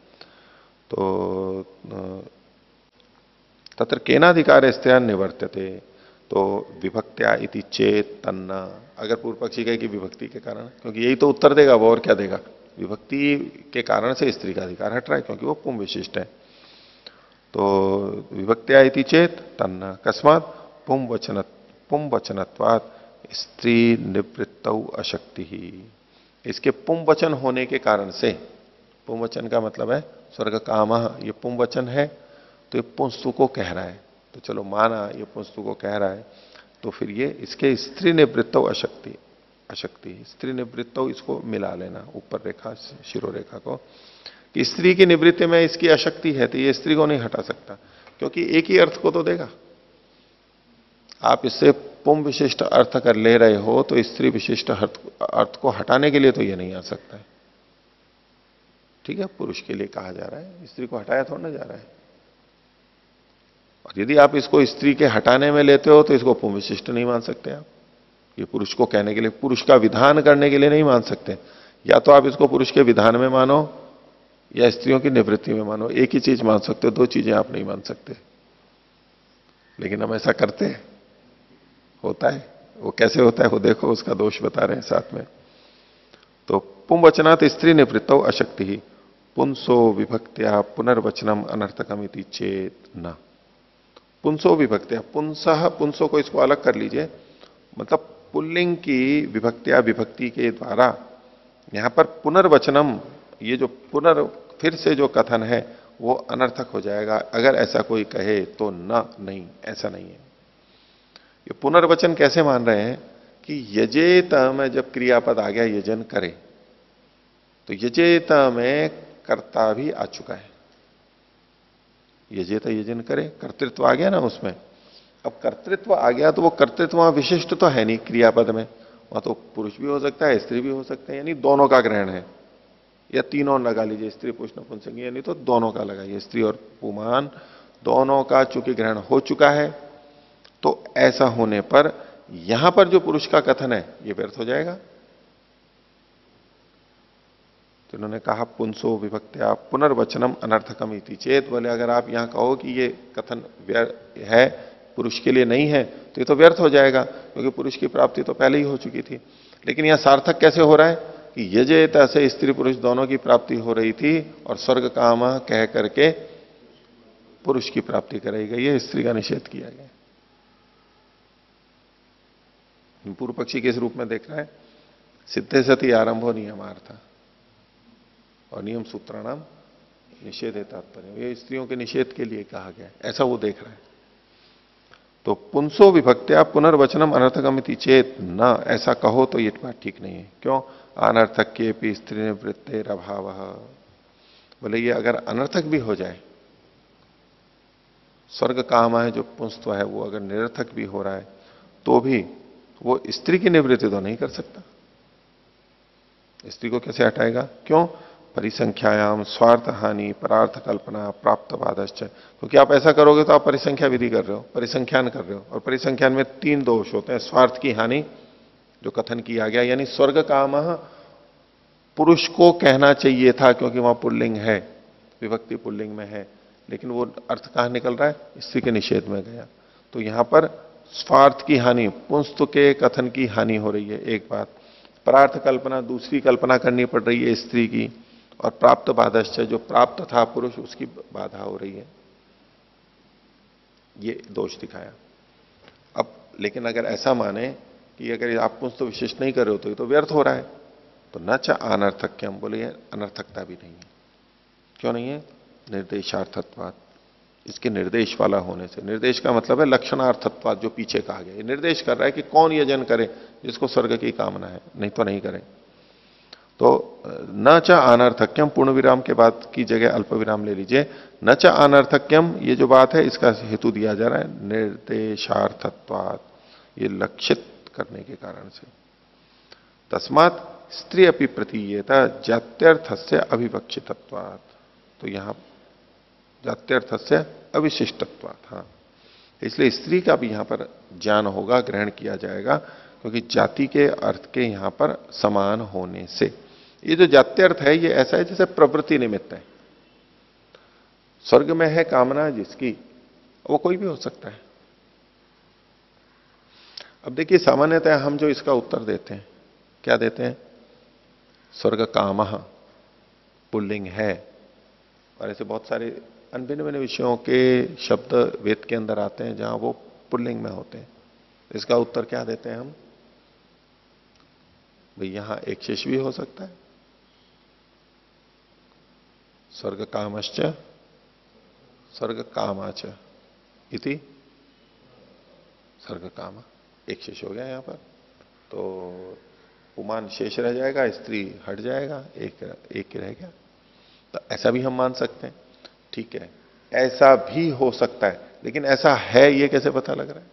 तो तत्र केनाधिकार स्त्रियां निवर्त्यते, तो विभक्त्या इति चेत तन्ना, अगर पूर्व पक्षी कहे कि विभक्ति के कारण, क्योंकि यही तो उत्तर देगा वो, और क्या देगा? विभक्ति के कारण से स्त्री का अधिकार हट रहा है, क्योंकि वो पुम विशिष्ट है। तो विभक्त्या इति चेत तन्ना कस्मात् पुम वचन पुम वचनत्वात् स्त्री निवृत्तौ अशक्ति ही। इसके पुम वचन होने के कारण से, पुम वचन का मतलब है स्वर्ग काम, ये पुम वचन है, तो ये पुंस्तु को कह रहा है। तो चलो माना ये पुंस्तु को कह रहा है, तो फिर ये इसके स्त्री निवृत्तौ अशक्ति, अशक्ति स्त्री निवृत्तौ, इसको मिला लेना ऊपर रेखा शिरो रेखा को, कि स्त्री की निवृत्ति में इसकी अशक्ति है, तो ये स्त्री को नहीं हटा सकता, क्योंकि एक ही अर्थ को तो देगा। आप इससे पुम विशिष्ट अर्थ कर ले रहे हो, तो स्त्री विशिष्ट अर्थ को हटाने के लिए तो ये नहीं आ सकता है। ठीक है, पुरुष के लिए कहा जा रहा है, स्त्री को हटाया थोड़ा ना जा रहा है। और यदि आप इसको स्त्री के हटाने में लेते हो, तो इसको पुम विशिष्ट नहीं मान सकते आप। ये पुरुष को कहने के लिए, पुरुष का विधान करने के लिए नहीं मान सकते। या तो आप इसको पुरुष के विधान में मानो, या स्त्रियों की निवृत्ति में मानो, एक ही चीज मान सकते हो, दो चीजें आप नहीं मान सकते। लेकिन हम ऐसा करते हैं, होता है। वो कैसे होता है वो देखो, उसका दोष बता रहे हैं साथ में। तो पुम वचनात् स्त्री निवृत्तौ अशक्ति ही पुंसो विभक्त्या पुनर्वचनम अनर्थकम इति चेत न। पुंसो विभक्त्या, पुंसः, पुंसो को इसको अलग कर लीजिए, मतलब पुल्लिंग की विभक्त्या, विभक्ति के द्वारा यहां पर पुनर्वचनम, ये जो पुनर् फिर से जो कथन है वो अनर्थक हो जाएगा अगर ऐसा कोई कहे तो। न, नहीं, ऐसा नहीं है। ये पुनर्वचन कैसे मान रहे हैं कि यजेत में जब क्रियापद आ गया यजन करे, तो यजेत में कर्ता भी आ चुका है। यजेत यजन करे, कर्तृत्व आ गया ना उसमें। अब कर्तृत्व आ गया तो वो कर्तृत्व वहां विशिष्ट तो है नहीं क्रियापद में, वहां तो पुरुष भी हो सकता है, स्त्री भी हो सकता है, यानी दोनों का ग्रहण है। या तीनों लगा लीजिए, स्त्री पुरुष नपुंसक, यानी तो दोनों का लगाइए, स्त्री और पुमान दोनों का चूंकि ग्रहण हो चुका है, तो ऐसा होने पर यहां पर जो पुरुष का कथन है ये व्यर्थ हो जाएगा। तो इन्होंने कहा पुंसो विभक्त्या पुनर्वचनम अनर्थकम इति चेत, बोले अगर आप यहां कहो कि ये कथन है पुरुष के लिए नहीं है, तो ये तो व्यर्थ हो जाएगा, क्योंकि पुरुष की प्राप्ति तो पहले ही हो चुकी थी। लेकिन यहां सार्थक कैसे हो रहा है कि यजेत से स्त्री पुरुष दोनों की प्राप्ति हो रही थी, और स्वर्ग काम कह करके पुरुष की प्राप्ति कराई गई है, स्त्री का निषेध किया गया। पूर्व पक्षी किस रूप में देख रहा है? सिद्धे सती आरंभो नियमार्थ और नियम सूत्राणाम निषेध है तात्पर्य, ये स्त्रियों के निषेध के लिए कहा गया, ऐसा वो देख रहा है। तो पुंसो विभक्त्या पुनर्वचनम अनर्थकमिति चेत न, ऐसा कहो तो ये बात ठीक नहीं है। क्यों? अनर्थक के भी स्त्री निवृत्तेर अभाव, बोले ये अगर अनर्थक भी हो जाए स्वर्ग काम है जो पुंस्त्व है वो अगर निरर्थक भी हो रहा है तो भी वो स्त्री की निवृत्ति तो नहीं कर सकता। स्त्री को कैसे हटाएगा? क्यों? परिसंख्यायाम स्वार्थ हानि परार्थ कल्पना प्राप्त बाधश्च। क्योंकि आप ऐसा करोगे तो आप परिसंख्या विधि कर रहे हो, परिसंख्यान कर रहे हो, और परिसंख्यान में तीन दोष होते हैं। स्वार्थ की हानि जो कथन किया गया, यानी स्वर्ग काम पुरुष को कहना चाहिए था क्योंकि वहां पुल्लिंग है, विभक्ति पुल्लिंग में है, लेकिन वो अर्थ कहां निकल रहा है? स्त्री के निषेध में गया। तो यहां पर स्वार्थ की हानि, पुंस्तु के कथन की हानि हो रही है, एक बात। परार्थ कल्पना, दूसरी कल्पना करनी पड़ रही है स्त्री की। और प्राप्त बाधश्च, जो प्राप्त था पुरुष उसकी बाधा हो रही है, ये दोष दिखाया। अब लेकिन अगर ऐसा माने कि अगर आप पुंस्तु विशिष्ट नहीं कर रहे हो तो ये तो व्यर्थ हो रहा है, तो न च अनर्थक्यम, बोले अनर्थकता भी नहीं है। क्यों नहीं है? निर्देशार्थत्वात्, इसके निर्देश वाला होने से। निर्देश का मतलब है लक्षणार्थत्वात्, जो पीछे कहा गया। ये निर्देश कर रहा है कि कौन यजन करे जिसको स्वर्ग की कामना है, नहीं तो नहीं करे। तो न च अनर्थक्यम, पूर्ण विराम के बाद की जगह अल्प विराम ले लीजिए। न च अनर्थक्यम, ये जो बात है इसका हेतु दिया जा रहा है निर्देशार्थत्वात्, ये लक्षित करने के कारण से। तस्मात् स्त्री अपनी प्रतीयता जात्यर्थस्य अविवक्षितत्वात्, तो यहां जात्यर्थस्य अविशिष्टत्वात्, हाँ, इसलिए स्त्री का भी यहां पर ज्ञान होगा, ग्रहण किया जाएगा, क्योंकि जाति के अर्थ के यहां पर समान होने से। ये जो जात्यर्थ है ये ऐसा है जैसे प्रवृत्ति निमित्त है। स्वर्ग में है कामना जिसकी, वो कोई भी हो सकता है। अब देखिए सामान्यतः हम जो इसका उत्तर देते हैं, क्या देते हैं? स्वर्ग कामः पुल्लिंग है, और ऐसे बहुत सारे अन्य भिन्न भिन्न विषयों के शब्द वेद के अंदर आते हैं जहां वो पुल्लिंग में होते हैं। इसका उत्तर क्या देते हैं हम? भाई यहां एक शेष भी हो सकता है, स्वर्ग कामश्च स्वर्ग कामाच इति स्वर्ग काम, एक शेष हो गया यहां पर, तो पुमान शेष रह जाएगा, स्त्री हट जाएगा, एक एक रह गया। तो ऐसा भी हम मान सकते हैं, ठीक है, ऐसा भी हो सकता है, लेकिन ऐसा है ये कैसे पता लग रहा है?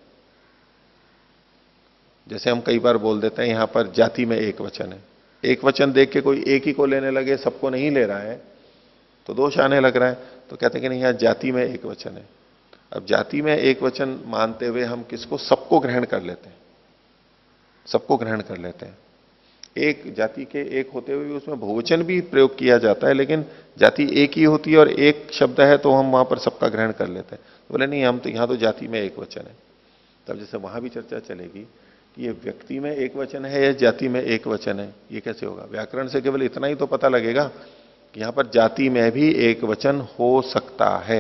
जैसे हम कई बार बोल देते हैं यहां पर जाति में एक वचन है, एक वचन देख के कोई एक ही को लेने लगे, सबको नहीं ले रहा है, तो दोष आने लग रहा है। तो कहते हैं कि नहीं, यहां जाति में एक वचन है। अब जाति में एक वचन मानते हुए हम किसको? सबको ग्रहण कर लेते हैं, सबको ग्रहण कर लेते हैं। एक जाति के एक होते हुए उसमें बहुवचन भी प्रयोग किया जाता है, लेकिन जाति एक ही होती है और एक शब्द है तो हम वहां पर सबका ग्रहण कर लेते हैं। तो बोले नहीं, हम तो यहां तो जाति में एक वचन है। तब जैसे वहां भी चर्चा चलेगी कि ये व्यक्ति में एक वचन है या जाति में एक वचन है, ये कैसे होगा? व्याकरण से केवल इतना ही तो पता लगेगा कि यहां पर जाति में भी एक वचन हो सकता है।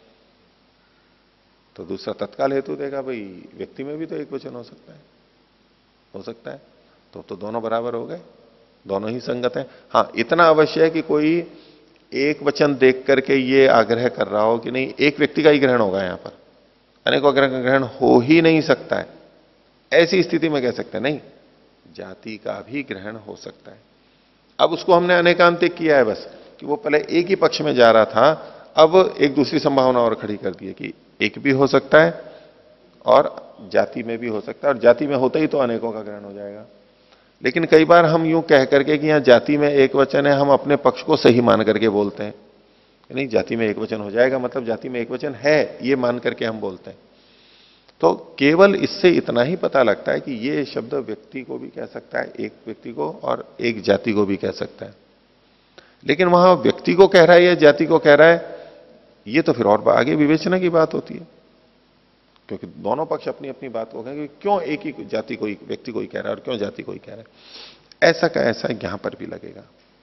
तो दूसरा तत्काल हेतु देगा, भाई व्यक्ति में भी तो एक वचन हो सकता है, हो सकता है, तो तो दोनों बराबर हो गए, दोनों ही संगत है। हाँ, इतना अवश्य है कि कोई एक वचन देख करके ये आग्रह कर रहा हो कि नहीं एक व्यक्ति का ही ग्रहण होगा, यहां पर अनेकों का ग्रहण हो ही नहीं सकता है, ऐसी स्थिति में कह सकते हैं नहीं, जाति का भी ग्रहण हो सकता है। अब उसको हमने अनेकांतिक किया है बस, कि वो पहले एक ही पक्ष में जा रहा था, अब एक दूसरी संभावना और खड़ी कर दी है कि एक भी हो सकता है और जाति में भी हो सकता है, और जाति में होता ही तो अनेकों का ग्रहण हो जाएगा। लेकिन कई बार हम यूं कह करके कि यहां जाति में एक वचन है, हम अपने पक्ष को सही मान करके बोलते हैं, नहीं जाति में एक वचन हो जाएगा मतलब जाति में एक वचन है, ये मान करके हम बोलते हैं। तो केवल इससे इतना ही पता लगता है कि ये शब्द व्यक्ति को भी कह सकता है, एक व्यक्ति को, और एक जाति को भी कह सकता है। लेकिन वहां व्यक्ति को कह रहा है या जाति को कह रहा है, ये तो फिर और आगे विवेचना की बात होती है, क्योंकि दोनों पक्ष अपनी अपनी बात को कहेंगे, क्यों एक ही जाति को व्यक्ति को ही कह रहा है और क्यों जाति को ही कह रहा है। ऐसा का ऐसा यहां पर भी लगेगा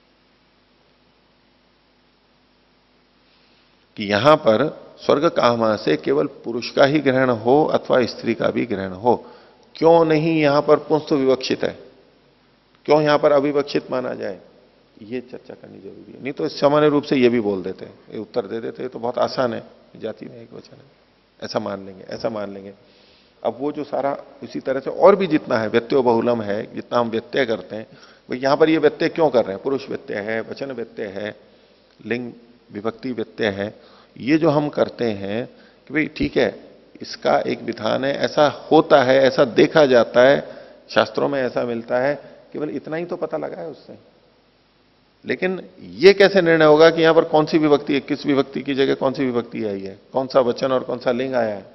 कि यहां पर स्वर्ग कामा से केवल पुरुष का ही ग्रहण हो अथवा स्त्री का भी ग्रहण हो। क्यों नहीं यहां पर पुंस्तु विवक्षित है, क्यों यहां पर अविवक्षित माना जाए, ये चर्चा करनी जरूरी है। नहीं तो सामान्य रूप से ये भी बोल देते हैं, ये उत्तर दे देते हैं, तो बहुत आसान है, जाति में एक वचन है, ऐसा मान लेंगे, ऐसा मान लेंगे। अब वो जो सारा इसी तरह से और भी जितना है व्यत्यय बहुलम है, जितना हम व्यत्यय करते हैं, भाई यहां पर ये व्यत्यय क्यों कर रहे हैं? पुरुष व्यत्यय है, वचन व्यत्यय है, लिंग विभक्ति व्यत्यय है, ये जो हम करते हैं कि भाई ठीक है, इसका एक विधान है, ऐसा होता है, ऐसा देखा जाता है, शास्त्रों में ऐसा मिलता है, केवल इतना ही तो पता लगा है उससे। लेकिन यह कैसे निर्णय होगा कि यहां पर कौन सी विभक्ति है, किस विभक्ति की जगह कौन सी विभक्ति आई है, कौन सा वचन और कौन सा लिंग आया है,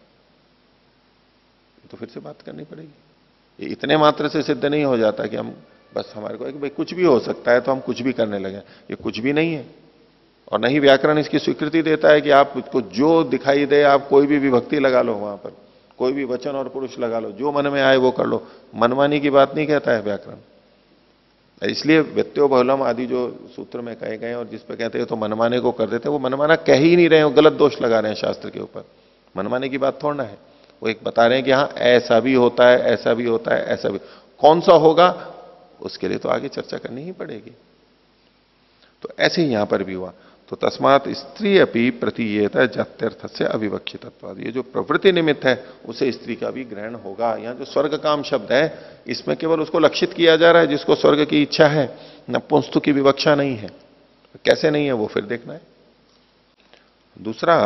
तो फिर से बात करनी पड़ेगी। ये इतने मात्र से सिद्ध नहीं हो जाता कि हम बस हमारे को भाई कुछ भी हो सकता है तो हम कुछ भी करने लगे। ये कुछ भी नहीं है, और नहीं व्याकरण इसकी स्वीकृति देता है कि आप को जो दिखाई दे आप कोई भी विभक्ति लगा लो, वहां पर कोई भी वचन और पुरुष लगा लो, जो मन में आए वो कर लो। मनमानी की बात नहीं कहता है व्याकरण। इसलिए व्यत्यो बहुलम आदि जो सूत्र में कहे गए और जिस पे कहते हैं तो मनमाने को कर देते हैं, वो मनमाना कह ही नहीं रहे हो, गलत दोष लगा रहे हैं शास्त्र के ऊपर। मनमाने की बात थोड़ा है, वो एक बता रहे हैं कि हाँ ऐसा भी होता है, ऐसा भी होता है, ऐसा भी। कौन सा होगा उसके लिए तो आगे चर्चा करनी ही पड़ेगी। तो ऐसे ही यहां पर भी हुआ। तो तस्मात स्त्री अपनी प्रतीयत जात्यर्थ से अविवक्षितत्वाद, ये जो प्रवृत्ति निमित्त है उसे स्त्री का भी ग्रहण होगा। यहां जो स्वर्ग काम शब्द है इसमें केवल उसको लक्षित किया जा रहा है जिसको स्वर्ग की इच्छा है, न पुंस्तु की विवक्षा नहीं है। कैसे नहीं है वो फिर देखना है। दूसरा,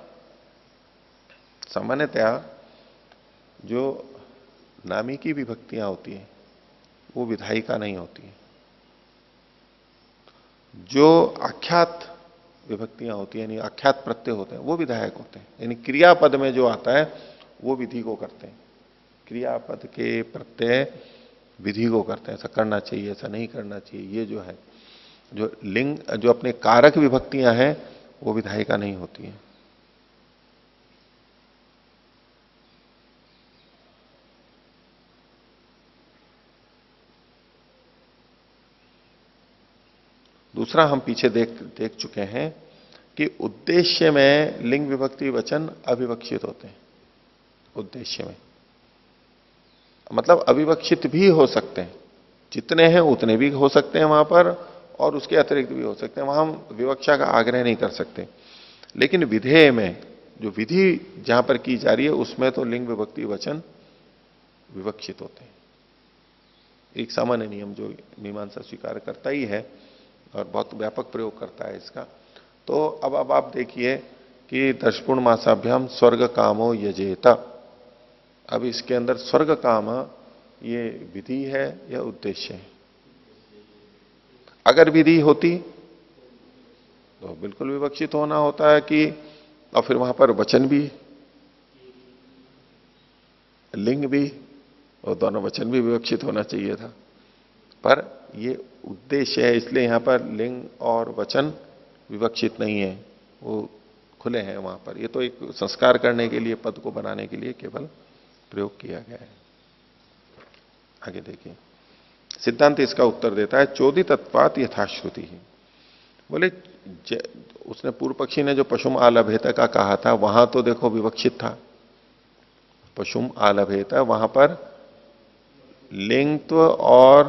सामान्यतया जो नामी की विभक्तियां होती है वो विधायिका नहीं होती है। जो आख्यात विभक्तियां होती है यानी आख्यात प्रत्यय होते हैं वो विधायक होते हैं। यानी क्रियापद में जो आता है वो विधि को करते हैं। क्रियापद के प्रत्यय विधि को करते हैं, ऐसा करना चाहिए, ऐसा नहीं करना चाहिए। ये जो है जो लिंग जो अपने कारक विभक्तियां हैं वो विधायिका नहीं होती हैं। दूसरा, हम पीछे देख देख चुके हैं कि उद्देश्य में लिंग विभक्ति वचन अविवक्षित होते हैं। उद्देश्य में मतलब अविवक्षित भी हो सकते हैं, जितने हैं उतने भी हो सकते हैं वहां पर, और उसके अतिरिक्त भी हो सकते हैं। वहां हम विवक्षा का आग्रह नहीं कर सकते। लेकिन विधेय में जो विधि जहां पर की जा रही है उसमें तो लिंग विभक्ति वचन विवक्षित होते हैं। एक सामान्य नियम जो मीमांसा स्वीकार करता ही है और बहुत व्यापक प्रयोग करता है इसका। तो अब अब आप देखिए कि दशपूर्ण मासाभ्याम स्वर्ग कामो यजेता। अब इसके अंदर स्वर्ग काम ये विधि है या उद्देश्य है? अगर विधि होती तो बिल्कुल विवक्षित होना होता है कि, और फिर वहां पर वचन भी लिंग भी और दोनों वचन भी विवक्षित होना चाहिए था। पर ये उद्देश्य है इसलिए यहां पर लिंग और वचन विवक्षित नहीं है, वो खुले हैं वहां पर। ये तो एक संस्कार करने के लिए, पद को बनाने के लिए केवल प्रयोग किया गया है। आगे देखिए, सिद्धांत इसका उत्तर देता है चोदितत्वात् यथाश्रुति ही। बोले उसने पूर्व पक्षी ने जो पशुम आलभेत का कहा था वहां तो देखो विवक्षित था। पशुम आलभेत वहां पर लिंगत्व और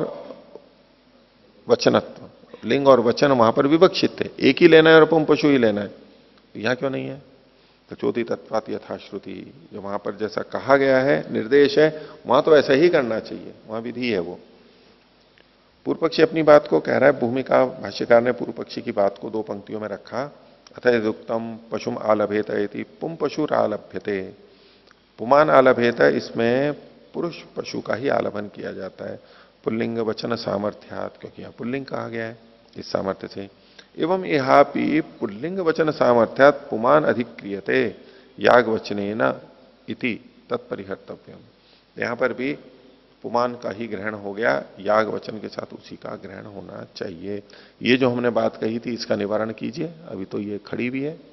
वचनत्व, लिंग और वचन वहां पर विवक्षित थे। एक ही लेना है और पुम पशु ही लेना है, यहां क्यों नहीं है? तो चौथी तत्वात् यथाश्रुति, जो वहां पर जैसा कहा गया है, निर्देश है, वहां तो ऐसा ही करना चाहिए, वहां विधि है वो। पूर्व पक्षी अपनी बात को कह रहा है, भूमिका भाष्यकार ने पूर्व पक्षी की बात को दो पंक्तियों में रखा। अतः युक्तम पशुम आलभेत इति पुम पशुर आलभ्यते। पुमान आलभेत, इसमें पुरुष पशु का ही आलभन किया जाता है। पुल्लिंग वचन सामर्थ्यात, क्योंकि यहां पुल्लिंग कहा गया है इस सामर्थ्य से। एवं यहापि पुल्लिंग वचन सामर्थ्यात पुमान अधिक्रियते याग वचनेन इति तत्परिहर्तव्यम। यहां पर भी पुमान का ही ग्रहण हो गया, याग वचन के साथ उसी का ग्रहण होना चाहिए। ये जो हमने बात कही थी इसका निवारण कीजिए, अभी तो ये खड़ी भी है।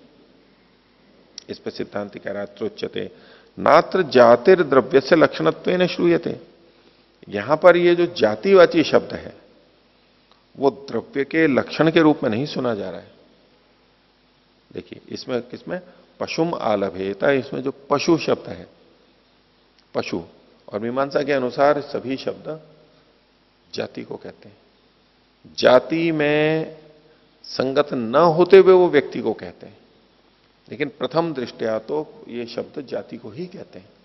इस पर सिद्धांत कह रहा है त्रोच्यते नात्र जातिर द्रव्य से लक्षणत्वेन श्रूयते। यहां पर ये जो जातिवाची शब्द है वो द्रव्य के लक्षण के रूप में नहीं सुना जा रहा है। देखिए इसमें किसमें पशुम आलभेता, इसमें जो पशु शब्द है, पशु, और मीमांसा के अनुसार सभी शब्द जाति को कहते हैं। जाति में संगत न होते हुए वो व्यक्ति को कहते हैं, लेकिन प्रथम दृष्टया तो ये शब्द जाति को ही कहते हैं।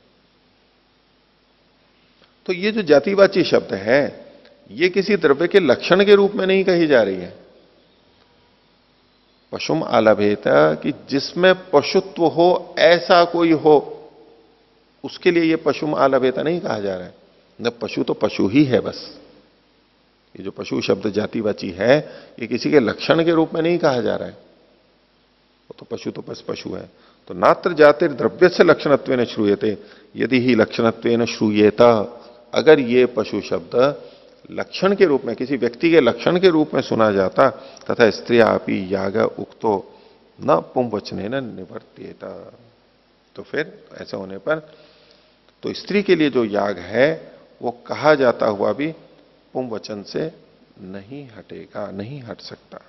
तो ये जो जातिवाची शब्द है ये किसी द्रव्य के लक्षण के रूप में नहीं कही जा रही है। पशुम आलभेत, कि जिसमें पशुत्व हो ऐसा कोई हो, उसके लिए ये पशुम आलभेता नहीं कहा जा रहा है। न पशु तो पशु ही है बस। ये जो पशु शब्द जातिवाची है, ये किसी के लक्षण के रूप में नहीं कहा जा रहा है। वो तो पशु तो बस पशु है। तो नात्र जातिर द्रव्य से लक्षणत्वेन श्रूयते, यदि ही लक्षणत्वेन श्रूयेत, अगर ये पशु शब्द लक्षण के रूप में, किसी व्यक्ति के लक्षण के रूप में सुना जाता, तथा स्त्रिया अपि याग उक्तो न पुम वचने न निवर्त्येत, तो फिर ऐसा होने पर तो स्त्री के लिए जो याग है वो कहा जाता हुआ भी पुम वचन से नहीं हटेगा, नहीं हट सकता।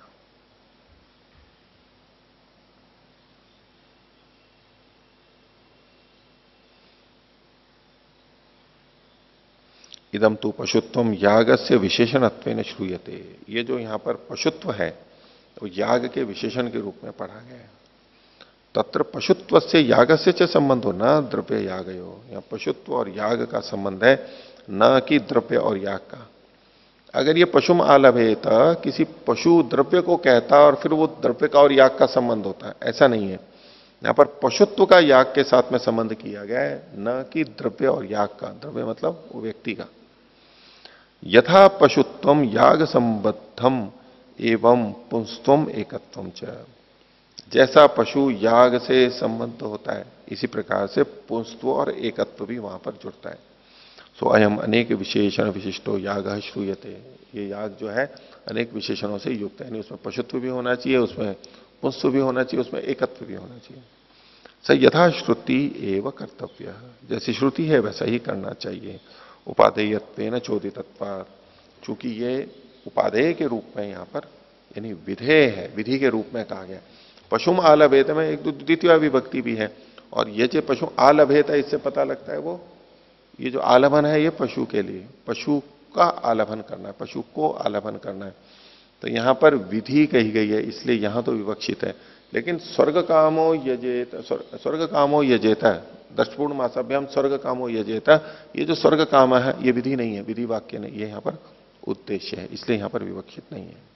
इदम तो पशुत्वम याग से विशेषणत्वेन श्रूयते, ये जो यहां पर पशुत्व है वो याग के विशेषण के रूप में पढ़ा गया है। तत्र पशुत्व से याग से च संबंध हो, न द्रव्य यागयो, यहाँ पशुत्व और याग का संबंध है, न कि द्रव्य और याग का। अगर ये पशुम आलभेता किसी पशु द्रव्य को कहता और फिर वो द्रव्य का और याग का संबंध होता है, ऐसा नहीं है। यहां पर पशुत्व का याग के साथ में संबंध किया गया है, न कि द्रव्य और याग का। द्रव्य मतलब वो व्यक्ति का। यथा पशुत्वम याग संबद्धम एवं पुंस्त्वम एकत्वम च, जैसा पशु याग से संबद्ध होता है, इसी प्रकार से पुंस्त्व और एकत्व भी वहां पर जुड़ता है। सो अयम अनेक विशेषण विशिष्टो याग श्रूयते, ये याग जो है अनेक विशेषणों से युक्त है, यानी उसमें पशुत्व भी होना चाहिए, उसमें पुंस्त्व भी होना चाहिए, उसमें एकत्व भी होना चाहिए। स यथा श्रुति एव कर्तव्य, जैसी श्रुति है वैसा ही करना चाहिए। उपादेयत्वेन चोदितत्वात्, चूंकि ये उपादेय के रूप में यहां पर यानी विधेय है, विधि के रूप में कहा गया। पशुम आलभेत में एक द्वितीय विभक्ति भी है, और ये जो पशु आलभेत है इससे पता लगता है वो ये जो आलभन है ये पशु के लिए, पशु का आलभन करना है, पशु को आलभन करना है। तो यहां पर विधि कही गई है, इसलिए यहां तो विवक्षित है। लेकिन स्वर्ग कामो यजेत, स्वर्ग कामो यजेता, दशपूर्ण मासाभ्याम स्वर्ग कामो यजेता, ये जो स्वर्ग काम है ये विधि नहीं है, विधि वाक्य नहीं, ये यहां पर उद्देश्य है, इसलिए यहां पर विवक्षित नहीं है।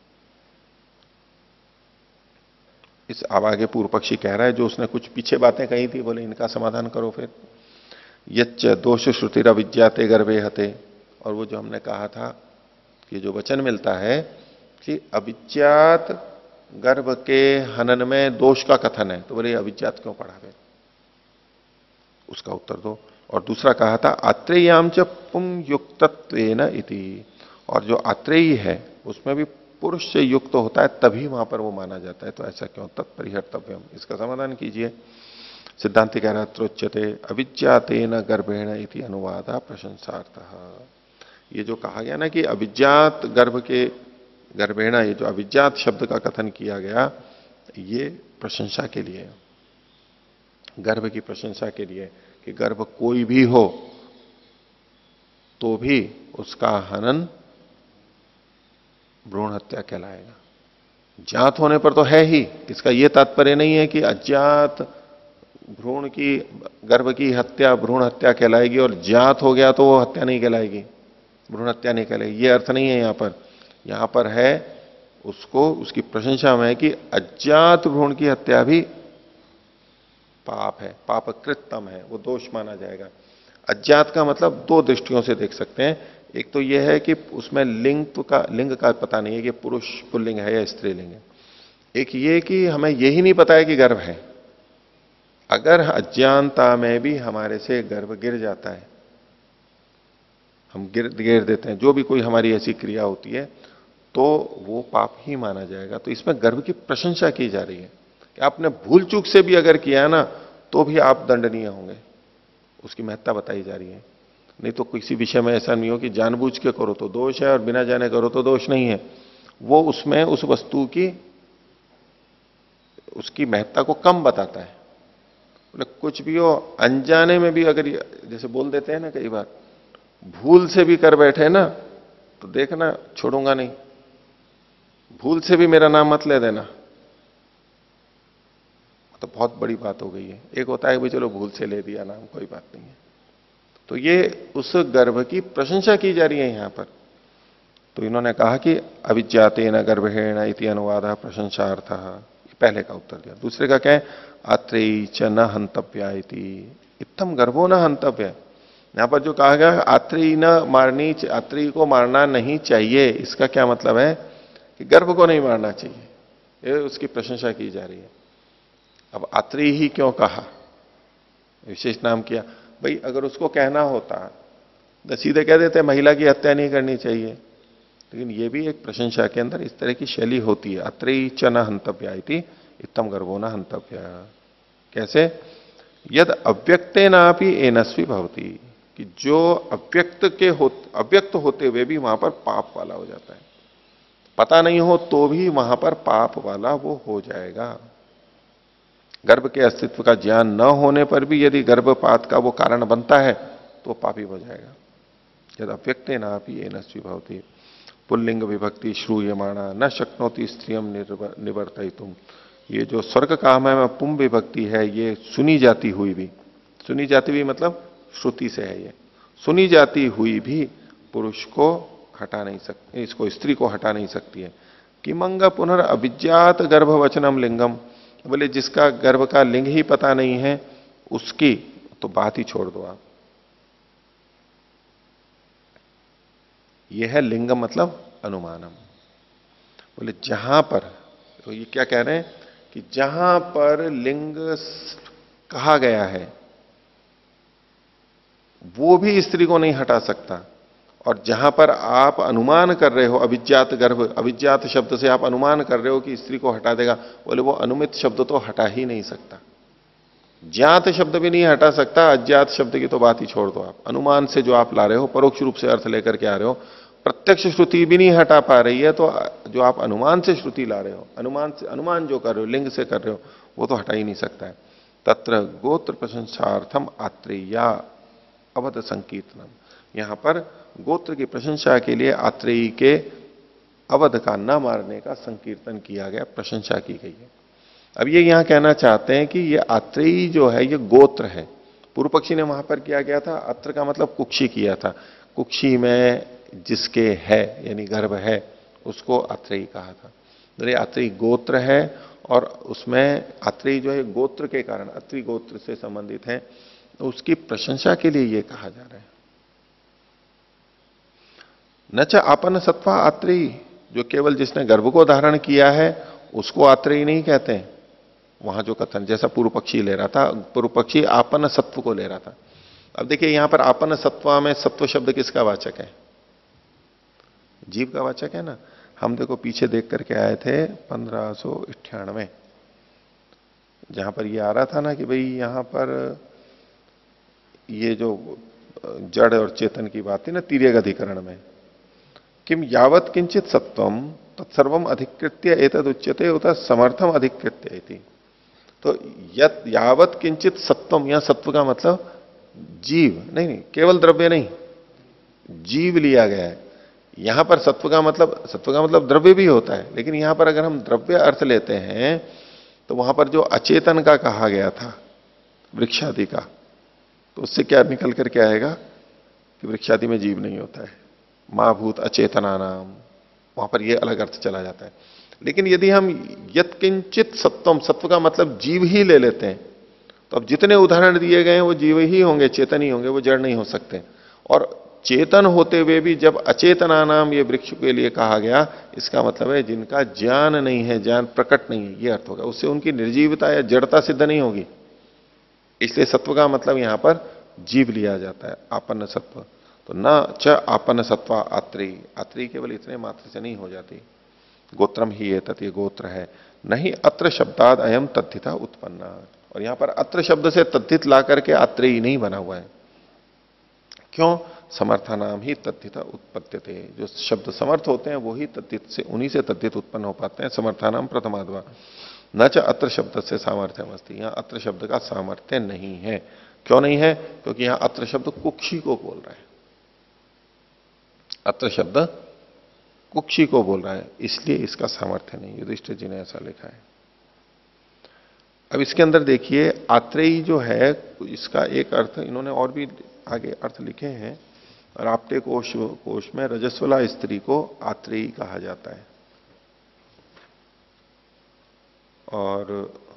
इस अब आगे पूर्व पक्षी कह रहा है, जो उसने कुछ पीछे बातें कही थी, बोले इनका समाधान करो फिर। यच्च दोष श्रुतिरा विज्ञाते गर्भे हते, और वो जो हमने कहा था कि जो वचन मिलता है कि अविज्ञात गर्भ के हनन में दोष का कथन है, तो बोले अविज्ञात क्यों पढ़ा फिर, उसका उत्तर दो। और दूसरा कहा था आत्रेयाम च पुम युक्तत्वेन इति, और जो आत्रेयी है उसमें भी पुरुष से युक्त तो होता है तभी वहां पर वो माना जाता है, तो ऐसा क्यों, तत्परिहर्तव्यम, इसका समाधान कीजिए। सिद्धांत कह रहा त्रोच्यते अविज्ञातेन गर्भेण इति अनुवाद प्रशंसार्थः, ये जो कहा गया ना कि अविज्ञात गर्भ के गर्भेण, ये जो अविज्ञात शब्द का कथन किया गया ये प्रशंसा के लिए, गर्भ की प्रशंसा के लिए, कि गर्भ कोई भी हो तो भी उसका हनन भ्रूण हत्या कहलाएगा। ज्ञात होने पर तो है ही, इसका यह तात्पर्य नहीं है कि अज्ञात भ्रूण की, गर्भ की हत्या भ्रूण हत्या कहलाएगी और ज्ञात हो गया तो वो हत्या नहीं कहलाएगी, भ्रूण हत्या नहीं कहलाएगी, ये अर्थ नहीं है यहां पर। यहां पर है उसको उसकी प्रशंसा में है कि अज्ञात भ्रूण की हत्या भी पाप है, पाप कृतम है, वो दोष माना जाएगा। अज्ञात का मतलब दो दृष्टियों से देख सकते हैं। एक तो यह है कि उसमें लिंग का लिंग का पता नहीं है कि पुरुष पुल्लिंग है या स्त्रीलिंग है। एक ये कि हमें यही नहीं पता है कि गर्भ है। अगर अज्ञानता में भी हमारे से गर्भ गिर जाता है, हम गिर गिर देते हैं, जो भी कोई हमारी ऐसी क्रिया होती है, तो वो पाप ही माना जाएगा। तो इसमें गर्भ की प्रशंसा की जा रही है कि आपने भूल चूक से भी अगर किया ना तो भी आप दंडनीय होंगे, उसकी महत्ता बताई जा रही है। नहीं तो किसी विषय में ऐसा नहीं हो कि जानबूझ के करो तो दोष है और बिना जाने करो तो दोष नहीं है। वो उसमें उस वस्तु की उसकी महत्ता को कम बताता है। बोले कुछ भी हो, अनजाने में भी अगर जैसे बोल देते हैं ना, कई बार भूल से भी कर बैठे ना तो देखना छोड़ूंगा नहीं, भूल से भी मेरा नाम मत ले देना, तो बहुत बड़ी बात हो गई है। एक होता है भाई चलो भूल से ले दिया नाम, कोई बात नहीं है। तो ये उस गर्भ की प्रशंसा की जा रही है यहां पर। तो इन्होंने कहा कि अविज्ञातेन गर्भेण इति अनुवाद प्रशंसार्थः, पहले का उत्तर दिया। दूसरे का क्या है, आत्रेयी च न हंतव्या इति इत्थम गर्भो न हंतव्य। यहां पर जो कहा गया आत्रेयी न मारनी, आत्रेयी को मारना नहीं चाहिए, इसका क्या मतलब है कि गर्भ को नहीं मारना चाहिए, ये उसकी प्रशंसा की जा रही है। अब आत्रेयी ही क्यों कहा, विशेष नाम किया, भाई अगर उसको कहना होता तो सीधे कह देते महिला की हत्या नहीं करनी चाहिए, लेकिन ये भी एक प्रशंसा के अंदर इस तरह की शैली होती है। अत्रेयी च न हंतव्या इति इत्थम गर्भो न हंतव्या। कैसे, यद अव्यक्ते नापि एनस्वी भवती, कि जो अव्यक्त के हो, अव्यक्त होते हुए भी वहां पर पाप वाला हो जाता है, पता नहीं हो तो भी वहां पर पाप वाला वो हो जाएगा। गर्भ के अस्तित्व का ज्ञान न होने पर भी यदि गर्भपात का वो कारण बनता है तो पापी हो जाएगा। यद अव्यक्ते नापि एनस्वी भवती। पुल्लिंग विभक्ति श्रूयमाणा न शक्नोति स्त्रियम निवर्तयितुम। ये जो स्वर्ग काम है पुम विभक्ति है, ये सुनी जाती हुई भी, सुनी जाती हुई मतलब श्रुति से है, ये सुनी जाती हुई भी पुरुष को हटा नहीं सकती, इसको स्त्री को हटा नहीं सकती है। कि मंग पुनर् अभिज्ञात गर्भवचनम लिंगम, बोले जिसका गर्भ का लिंग ही पता नहीं है उसकी तो बात ही छोड़ दो आप। यह है लिंगम मतलब अनुमानम। बोले जहां पर, तो ये क्या कह रहे हैं कि जहां पर लिंग कहा गया है वो भी स्त्री को नहीं हटा सकता, और जहां पर आप अनुमान कर रहे हो अभिज्ञात गर्भ, अभिज्ञात शब्द से आप अनुमान कर रहे हो कि स्त्री को हटा देगा, बोले वो अनुमित शब्द तो हटा ही नहीं सकता, ज्ञात शब्द भी नहीं हटा सकता, अज्ञात शब्द की तो बात ही छोड़ दो आप। अनुमान से जो आप ला रहे हो, परोक्ष रूप से अर्थ लेकर के आ रहे हो, प्रत्यक्ष श्रुति भी नहीं हटा पा रही है, तो जो आप अनुमान से श्रुति ला रहे हो, अनुमान से अनुमान जो कर रहे हो, लिंग से कर रहे हो, वो तो हटा ही नहीं सकता है। तत्र गोत्र प्रशंसार्थम आत्रेया अवध संकीर्तनम। यहां पर गोत्र की प्रशंसा के लिए आत्रेयी के अवध का न मारने का संकीर्तन किया गया, प्रशंसा की गई है। अब ये यहां कहना चाहते हैं कि ये आत्रेयी जो है ये गोत्र है। पूर्व पक्षी ने वहां पर किया गया था, अत्र का मतलब कुक्षी किया था, कुक्षी में जिसके है यानी गर्भ है उसको आत्रेयी कहा था। तो ये आत्रेयी गोत्र है, और उसमें आत्रेयी जो है गोत्र के कारण अत्रि गोत्र से संबंधित है, तो उसकी प्रशंसा के लिए यह कहा जा रहा है। न च आपन सत्वा आत्रेयी, जो केवल जिसने गर्भ को धारण किया है उसको आत्रेयी नहीं कहते हैं। वहां जो कथन जैसा पूर्व पक्षी ले रहा था, पूर्व पक्षी आपन सत्व को ले रहा था। अब देखिए यहां पर आपन सत्वा में सत्व शब्द किसका वाचक है, जीव का वाचक है ना। हम देखो पीछे देख करके आए थे पंद्रह सौ अट्ठानवे, जहां पर ये आ रहा था ना कि भाई यहां पर ये जो जड़ और चेतन की बात थी ना तीर्यक अधिकरण में, किम यावत किंचित सत्वम तत्सर्वम अधिकृत्य एतद उच्यते उत समर्थम अधिकृत्य इति। तो यत यावत किंचित सत्वम, यहां सत्व का मतलब जीव नहीं, नहीं केवल द्रव्य नहीं, जीव लिया गया है। यहां पर सत्व का मतलब, सत्व का मतलब द्रव्य भी होता है, लेकिन यहां पर अगर हम द्रव्य अर्थ लेते हैं तो वहां पर जो अचेतन का कहा गया था वृक्षादि का, तो उससे क्या निकल करके आएगा कि वृक्षादि में जीव नहीं होता है, मां भूत अचेतना नाम, वहां पर यह अलग अर्थ चला जाता है। लेकिन यदि हम यत्किंचित सत्वम, सत्व का मतलब जीव ही ले लेते हैं, तो अब जितने उदाहरण दिए गए हैं वो जीव ही होंगे, चेतन ही होंगे, वो जड़ नहीं हो सकते। और चेतन होते हुए भी जब अचेतना नाम ये वृक्ष के लिए कहा गया, इसका मतलब है जिनका ज्ञान नहीं है, ज्ञान प्रकट नहीं है, ये अर्थ होगा। उससे उनकी निर्जीवता या जड़ता सिद्ध नहीं होगी, इसलिए सत्व का मतलब यहां पर जीव लिया जाता है, आपन्न सत्व। तो न च आपन्न सत्वा आत्री, आत्री केवल इतने मात्र से नहीं हो जाती। गोत्रम ही है तत्, ये गोत्र है। नहीं अत्र शब्दाद अयम तद्धिता उत्पन्ना, और यहां पर अत्र शब्द से तद्धित ला करके आत्रेयी नहीं बना हुआ है। क्यों? समर्था नाम ही तद्धिता उत्पत्त्यते, जो शब्द समर्थ होते हैं वो ही तद्धित से, उन्हीं से तद्धित उत्पन्न हो पाते हैं। समर्था नाम प्रथमाद्वा न च अत्र शब्द से सामर्थ्यम अस्ति, यहां अत्र शब्द का सामर्थ्य नहीं है। क्यों नहीं है? क्योंकि यहां अत्र शब्द कुक्षी को बोल रहा है, अत्र शब्द कुक्षी को बोल रहा है, इसलिए इसका सामर्थ्य नहीं। युधिष्ठिर जी ने ऐसा लिखा है। अब इसके अंदर देखिए आत्रेयी जो है, इसका एक अर्थ इन्होंने और भी आगे अर्थ लिखे हैं, और आपटे कोश कोश में रजस्वला स्त्री को आत्रेयी कहा जाता है। और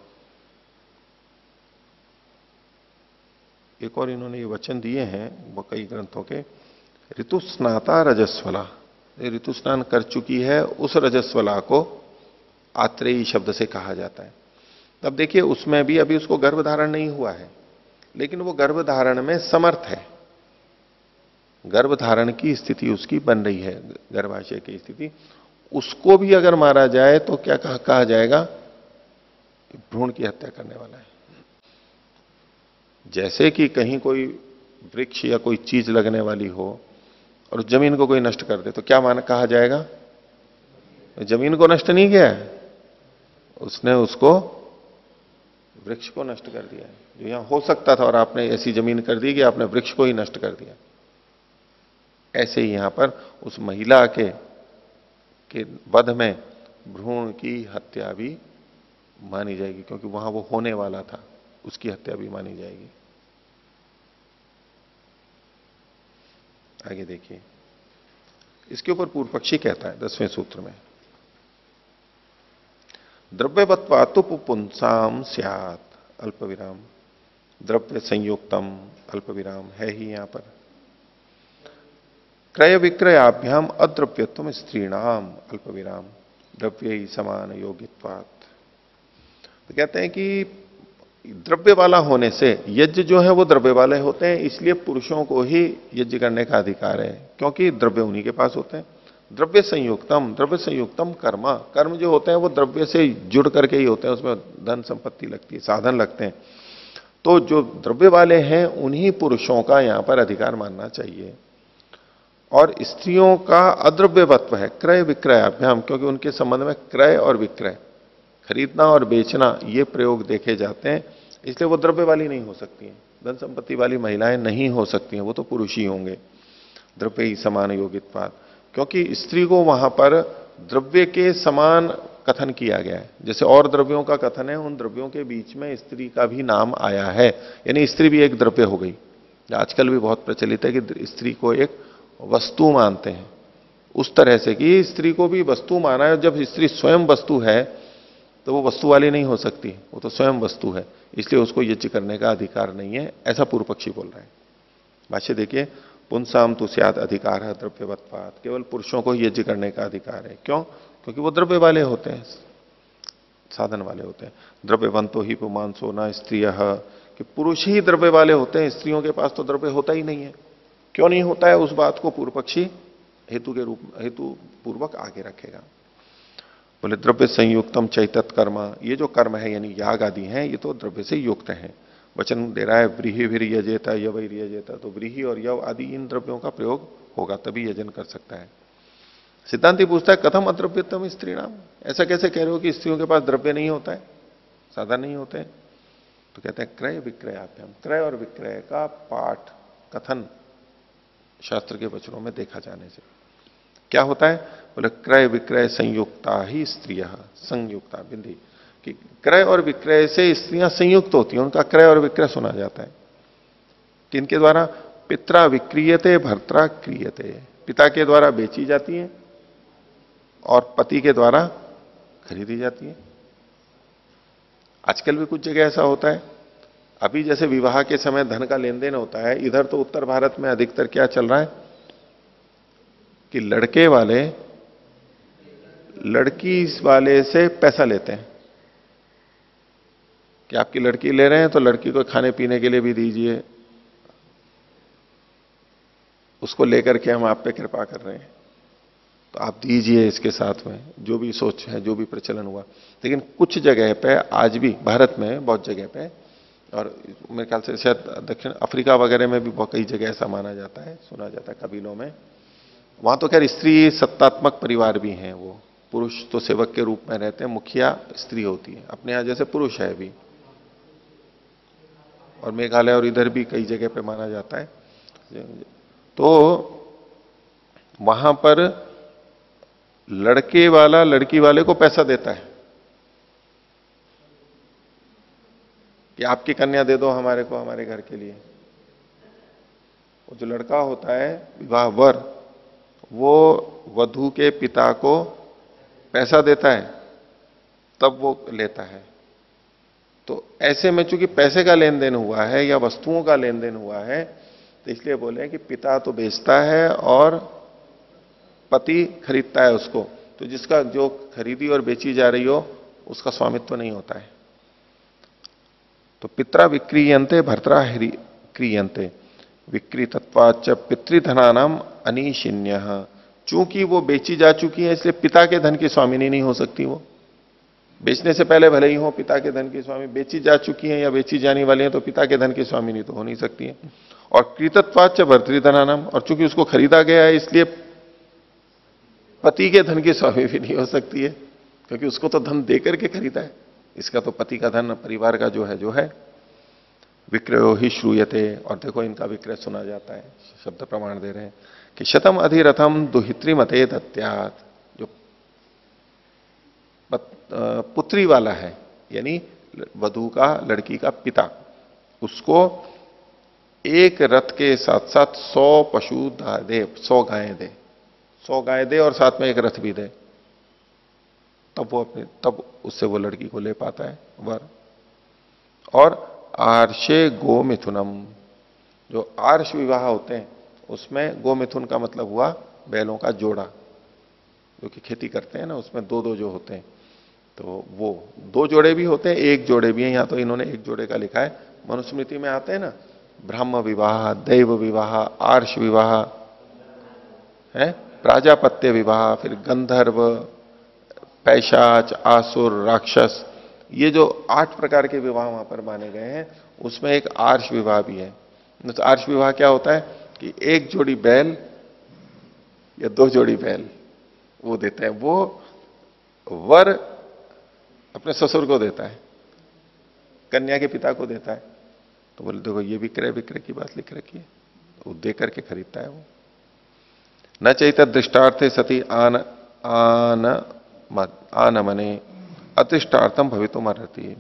एक और इन्होंने ये वचन दिए हैं वो कई ग्रंथों के, ऋतुस्नाता रजस्वला, ऋतु स्नान कर चुकी है उस रजस्वला को आत्रेयी शब्द से कहा जाता है। तब देखिए उसमें भी अभी उसको गर्भ धारण नहीं हुआ है, लेकिन वो गर्भ धारण में समर्थ है, गर्भ धारण की स्थिति उसकी बन रही है, गर्भाशय की स्थिति, उसको भी अगर मारा जाए तो क्या कहा, कहा जाएगा, भ्रूण की हत्या करने वाला है। जैसे कि कहीं कोई वृक्ष या कोई चीज लगने वाली हो और उस जमीन को कोई नष्ट कर दे तो क्या माना कहा जाएगा, जमीन को नष्ट नहीं किया है, उसने उसको वृक्ष को नष्ट कर दिया है जो यहां हो सकता था, और आपने ऐसी जमीन कर दी कि आपने वृक्ष को ही नष्ट कर दिया। ऐसे ही यहां पर उस महिला के के वध में भ्रूण की हत्या भी मानी जाएगी, क्योंकि वहां वो होने वाला था, उसकी हत्या भी मानी जाएगी। आगे देखिए, इसके ऊपर पूर्व पक्षी कहता है दसवें सूत्र में, द्रव्यवत्वातु पुंसाम स्यात् अल्प विराम, द्रव्य संयुक्तम अल्प विराम है ही यहां पर, क्रय विक्रयाभ्याम अद्रव्यत्व स्त्रीणाम अल्प विराम, द्रव्य ही समान योगित्वात्। तो कहते हैं कि द्रव्य वाला होने से, यज्ञ जो है वो द्रव्य वाले होते हैं, इसलिए पुरुषों को ही यज्ञ करने का अधिकार है, क्योंकि द्रव्य उन्हीं के पास होते हैं। द्रव्य संयुक्तम, द्रव्य संयुक्तम कर्म, कर्म जो होते हैं वो द्रव्य से जुड़ करके ही होते हैं, उसमें धन संपत्ति लगती है, साधन लगते हैं। तो जो द्रव्य वाले हैं उन्हीं पुरुषों का यहां पर अधिकार मानना चाहिए। और स्त्रियों का अद्रव्यवत्व है क्रय विक्रयाभ्याम, क्योंकि उनके संबंध में क्रय और विक्रय, खरीदना और बेचना, ये प्रयोग देखे जाते हैं, इसलिए वो द्रव्य वाली नहीं हो सकती हैं, धन संपत्ति वाली महिलाएं नहीं हो सकती हैं, वो तो पुरुष ही होंगे। द्रव्य ही समान योगित्वात्, क्योंकि स्त्री को वहां पर द्रव्य के समान कथन किया गया है, जैसे और द्रव्यों का कथन है, उन द्रव्यों के बीच में स्त्री का भी नाम आया है, यानी स्त्री भी एक द्रव्य हो गई। आजकल भी बहुत प्रचलित है कि स्त्री को एक वस्तु मानते हैं, उस तरह से कि स्त्री को भी वस्तु माना है। जब स्त्री स्वयं वस्तु है तो वो वस्तु वाली नहीं हो सकती, वो तो स्वयं वस्तु है, इसलिए उसको यज्ञ करने का अधिकार नहीं है, ऐसा पूर्व पक्षी बोल रहा है। भाष्य देखिए, पुंसाम तु स्यात् अधिकार है द्रव्यवत्वात्, केवल पुरुषों को यज्ञ करने का अधिकार है। क्यों? क्योंकि वो द्रव्य वाले होते हैं, साधन वाले होते हैं। द्रव्यवंतो ही पुमांसो न स्त्रियः, कि पुरुष ही द्रव्य वाले होते हैं, स्त्रियों के पास तो द्रव्य होता ही नहीं है। क्यों नहीं होता है, उस बात को पूर्व पक्षी हेतु के रूप हेतु पूर्वक आगे रखेगा। बोले द्रव्य संयुक्तम चैतत कर्म, ये जो कर्म है यानी याग आदि हैं, ये तो द्रव्य से युक्त हैं। वचन दे रहा है व्रीहि वीर यजेता यवैर यजेता, तो व्रीहि और यव आदि इन द्रव्यों का प्रयोग होगा तभी यजन कर सकता है। सिद्धांति पूछता है कथम अद्रव्यतम स्त्री नाम, ऐसा कैसे कह रहे हो कि स्त्रियों के पास द्रव्य नहीं होता है, साधन नहीं होते हैं? तो कहते हैं क्रय विक्रयाभ्याम, क्रय और विक्रय का पाठ कथन शास्त्र के वचनों में देखा जाने से क्या होता है, बोले क्रय विक्रय संयुक्ता ही स्त्रिय, संयुक्ता बिंदी, कि क्रय और विक्रय से स्त्रियां संयुक्त होती हैं, उनका क्रय और विक्रय सुना जाता है। किनके द्वारा? पित्रा विक्रियते भर्त्रा क्रियते, पिता के द्वारा बेची जाती है और पति के द्वारा खरीदी जाती है। आजकल भी कुछ जगह ऐसा होता है, अभी जैसे विवाह के समय धन का लेन देन होता है, इधर तो उत्तर भारत में अधिकतर क्या चल रहा है कि लड़के वाले लड़की वाले से पैसा लेते हैं कि आपकी लड़की ले रहे हैं तो लड़की को खाने पीने के लिए भी दीजिए, उसको लेकर के हम आप पे कृपा कर रहे हैं तो आप दीजिए इसके साथ में, जो भी सोच है, जो भी प्रचलन हुआ। लेकिन कुछ जगह पे आज भी भारत में बहुत जगह पे, और मेरे ख्याल से शायद दक्षिण अफ्रीका वगैरह में भी बहुत कई जगह ऐसा माना जाता है, सुना जाता है कबीलों में, वहां तो खैर स्त्री सत्तात्मक परिवार भी हैं, वो पुरुष तो सेवक के रूप में रहते हैं, मुखिया स्त्री होती है, अपने यहां जैसे पुरुष है अभी, और मेघालय और इधर भी कई जगह पे माना जाता है। तो वहां पर लड़के वाला लड़की वाले को पैसा देता है कि आपकी कन्या दे दो हमारे को, हमारे घर के लिए। वो जो लड़का होता है विवाह वर, वो वधू के पिता को पैसा देता है तब वो लेता है। तो ऐसे में चूंकि पैसे का लेन देन हुआ है या वस्तुओं का लेन देन हुआ है, तो इसलिए बोले कि पिता तो बेचता है और पति खरीदता है उसको, तो जिसका जो खरीदी और बेची जा रही हो उसका स्वामित्व तो नहीं होता है। तो पित्रा विक्रीयंते भर्तरा क्रियंते विक्रीतत्वाच पितृधनानाम अनीशिन्य। चूंकि वो बेची जा चुकी है इसलिए पिता के धन की स्वामिनी नहीं हो सकती। वो बेचने से पहले भले ही हो पिता के धन की स्वामी, बेची जा चुकी है या बेची जाने वाली है तो पिता के धन की स्वामिनी तो हो नहीं सकती है। और कृतत्वाच भर्तृधनानाम, और चूंकि उसको खरीदा गया है इसलिए पति के धन की स्वामी भी नहीं हो सकती है, क्योंकि उसको तो धन देकर के खरीदा है। इसका तो पति का धन परिवार का जो है जो है। विक्रयो ही श्रूयते, और देखो इनका विक्रय सुना जाता है, शब्द प्रमाण दे रहे हैं कि शतम अधिरथम दुहित्री मते दत्यात। जो पुत्री वाला है यानी वधू का, लड़की का पिता, उसको एक रथ के साथ साथ सौ पशु दे, सौ गायें दे, सौ गाय दे और साथ में एक रथ भी दे, तब वो अपने तब उससे वो लड़की को ले पाता है वर। और आर्षे गो मिथुनम, जो आर्ष विवाह होते हैं उसमें गो मिथुन का मतलब हुआ बैलों का जोड़ा, जो कि खेती करते हैं ना, उसमें दो दो जो होते हैं, तो वो दो जोड़े भी होते हैं, एक जोड़े भी हैं। यहां तो इन्होंने एक जोड़े का लिखा है। मनुस्मृति में आते हैं ना ब्रह्म विवाह, दैव विवाह, आर्ष विवाह है, प्राजापत्य विवाह, फिर गंधर्व, पैशाच, आसुर, राक्षस, ये जो आठ प्रकार के विवाह वहां पर माने गए हैं उसमें एक आर्ष विवाह भी है। तो आर्ष विवाह क्या होता है कि एक जोड़ी बैल या दो जोड़ी बैल वो देते हैं, वो वर अपने ससुर को देता है, कन्या के पिता को देता है। तो बोले देखो ये विक्रय विक्रय की बात लिख रखी है, वो दे करके खरीदता है वो। न चैत दृष्टार्थे सती आन आन आनमने अदृष्टार्थम भवितुम अर्हति।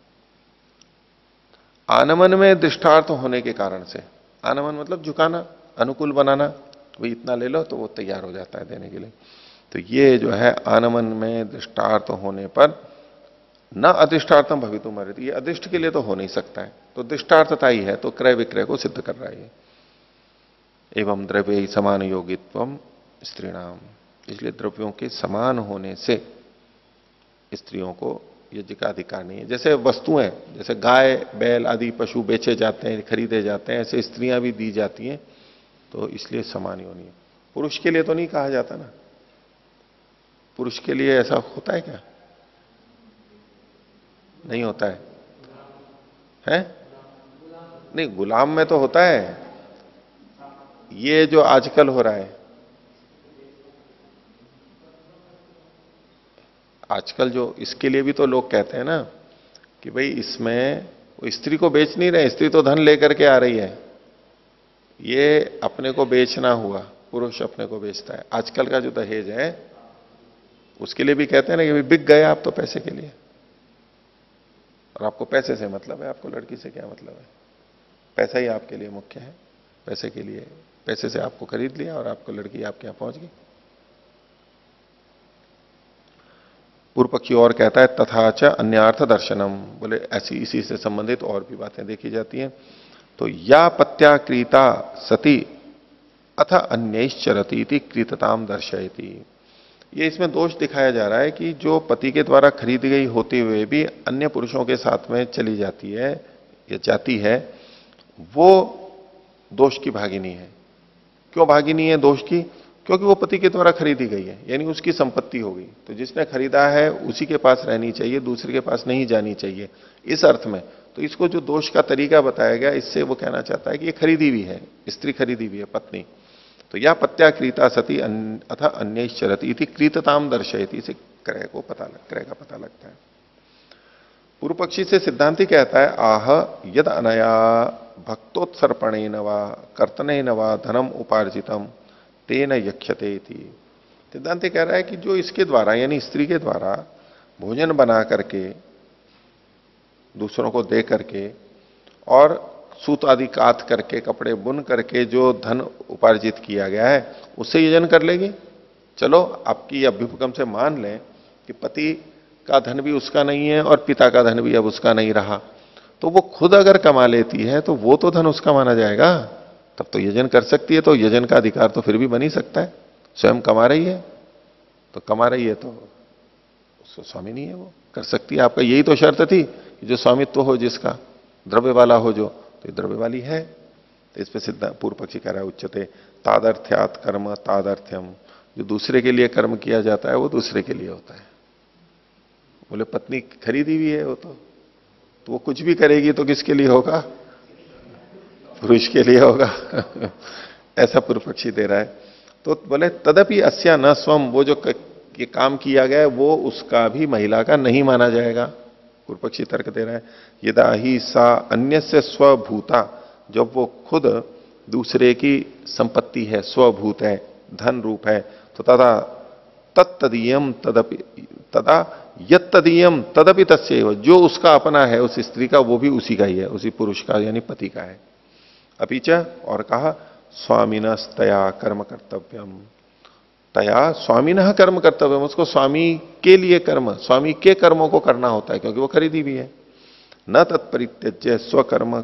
आनमन में दृष्टार्थ होने के कारण से, आनमन मतलब झुकाना, अनुकूल बनाना, भाई इतना ले लो तो वो तैयार हो जाता है देने के लिए। तो ये जो है आनमन में दृष्टार्थ होने पर न अधिष्ठार्थम भवितुम अर्हति, ये अदृष्ट के लिए तो हो नहीं सकता है, तो दृष्टार्थता ही है, तो क्रय विक्रय को सिद्ध कर रहा है। एवं द्रव्य समान योगित्वम स्त्रीणाम, इसलिए द्रव्यों के समान होने से स्त्रियों को यज्ञ का अधिकार नहीं है। जैसे वस्तुएं, जैसे गाय बैल आदि पशु बेचे जाते हैं, खरीदे जाते हैं, ऐसे स्त्रियां भी दी जाती हैं, तो इसलिए समान ही होनी है। पुरुष के लिए तो नहीं कहा जाता ना, पुरुष के लिए ऐसा होता है क्या? नहीं होता है, है? नहीं, गुलाम में तो होता है। ये जो आजकल हो रहा है, आजकल जो इसके लिए भी तो लोग कहते हैं ना कि भाई इसमें वो स्त्री को बेच नहीं रहे, स्त्री तो धन लेकर के आ रही है, ये अपने को बेचना हुआ, पुरुष अपने को बेचता है। आजकल का जो दहेज है उसके लिए भी कहते हैं ना कि भाई बिक गए आप तो पैसे के लिए, और आपको पैसे से मतलब है, आपको लड़की से क्या मतलब है? पैसा ही आपके लिए मुख्य है, पैसे के लिए, पैसे से आपको खरीद लिया और आपको लड़की आपके यहां पहुंच गई। पूर्व पक्षी और कहता है तथा च अन्यार्थ दर्शनम, बोले ऐसी इसी से संबंधित और भी बातें देखी जाती हैं। तो या पत्याक्रीता सती अथ अन्यश्चरती कृतताम दर्शयती, ये इसमें दोष दिखाया जा रहा है कि जो पति के द्वारा खरीदी गई होते हुए भी अन्य पुरुषों के साथ में चली जाती है या जाती है, वो दोष की भागिनी है। क्यों भागिनी है दोष की? क्योंकि वो पति के द्वारा खरीदी गई है, यानी उसकी संपत्ति होगी, तो जिसने खरीदा है उसी के पास रहनी चाहिए, दूसरे के पास नहीं जानी चाहिए, इस अर्थ में। तो इसको जो दोष का तरीका बताया गया, इससे वो कहना चाहता है कि ये खरीदी हुई है, स्त्री खरीदी हुई है, पत्नी। तो या पत्याक्रीता सती अथ अन्यश्चरति इति कृतताम दर्शयति, इसे क्रय को पता लग क्रय का पता लगता है। पूर्व पक्षी से सिद्धांति कहता है आह यद अनया भक्तोत्सर्पणेन वा कर्तनेन वा धनम उपार्जितम तेन यक्षते इति। सिद्धांति कह रहा है कि जो इसके द्वारा यानी स्त्री के द्वारा भोजन बना करके दूसरों को दे करके और सूत आदि काट करके कपड़े बुन करके जो धन उपार्जित किया गया है उससे यजन कर लेगी। चलो आपकी अभ्युपगम से मान लें कि पति का धन भी उसका नहीं है और पिता का धन भी अब उसका नहीं रहा, तो वो खुद अगर कमा लेती है तो वो तो धन उसका माना जाएगा, तब तो यजन कर सकती है, तो यजन का अधिकार तो फिर भी बन ही सकता है। स्वयं कमा रही है तो कमा रही है तो उसको स्वामी नहीं है, वो कर सकती है। आपका यही तो शर्त थी कि जो स्वामित्व हो, जिसका द्रव्य वाला हो जो, तो ये द्रव्य वाली है। तो इस पर सिद्ध पूर्व पक्षी कह रहा है उच्चते तादर्थ्यात कर्म तादर्थ्यम, जो दूसरे के लिए कर्म किया जाता है वो दूसरे के लिए होता है। बोले पत्नी खरीदी हुई है वो तो तो वो कुछ भी करेगी तो किसके लिए होगा? पुरुष के लिए होगा। ऐसा पूर्व पक्षी दे रहा है। तो बोले तदपि अस्या न स्वम, वो जो ये काम किया गया है वो उसका भी महिला का नहीं माना जाएगा। पूर्व पक्षी तर्क दे रहा है यदा ही सा अन्य से स्वभूता, जब वो खुद दूसरे की संपत्ति है, स्वभूत है, धन रूप है, तो तदा तत्तदीयम तदपि तदा यत्तदीयम तदपि तस्यैव, जो उसका अपना है उस स्त्री का वो भी उसी का ही है, उसी पुरुष का यानी पति का है। अपिच और कहा स्वामिनस्तया कर्म कर्तव्यम, तया स्वामिनः कर्म कर्तव्यम, उसको स्वामी के लिए कर्म, स्वामी के कर्मों को करना होता है क्योंकि वो खरीदी भी है। न तत्परित्यज्य स्वकर्म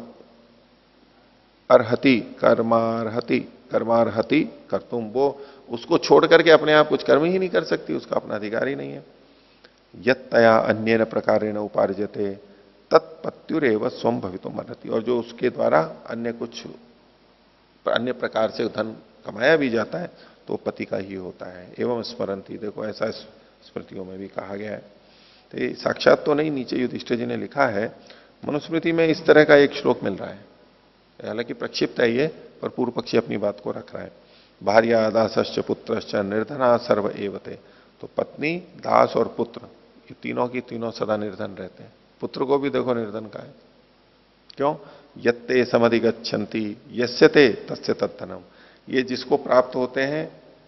अर्हति कर्मार्हति कर्मार्हति कर्तुम, वो उसको छोड़ करके अपने आप कुछ कर्म ही नहीं कर सकती, उसका अपना अधिकार ही नहीं है। यत्तया अन्येन प्रकारेण उपार्जते तत्पत्युरेव स्वम भवितुम अर्हति, और जो उसके द्वारा अन्य कुछ अन्य प्रकार से धन कमाया भी जाता है तो पति का ही होता है। एवं स्मरंती, देखो ऐसा स्मृतियों में भी कहा गया है। तो ये साक्षात तो नहीं, नीचे युधिष्ठिर जी ने लिखा है, मनुस्मृति में इस तरह का एक श्लोक मिल रहा है, हालांकि प्रक्षिप्त है ये, पर पूर्व पक्षी अपनी बात को रख रहा है। भार्या दासश्च पुत्रश्च निर्धना सर्व एवते, तो पत्नी, दास और पुत्र, ये तीनों की तीनों सदा निर्धन रहते हैं। पुत्र को भी देखो निर्धन का है, क्यों? यत्ते समधिगच्छन्ति यस्यते तस्य तद्धनम, ये जिसको प्राप्त होते हैं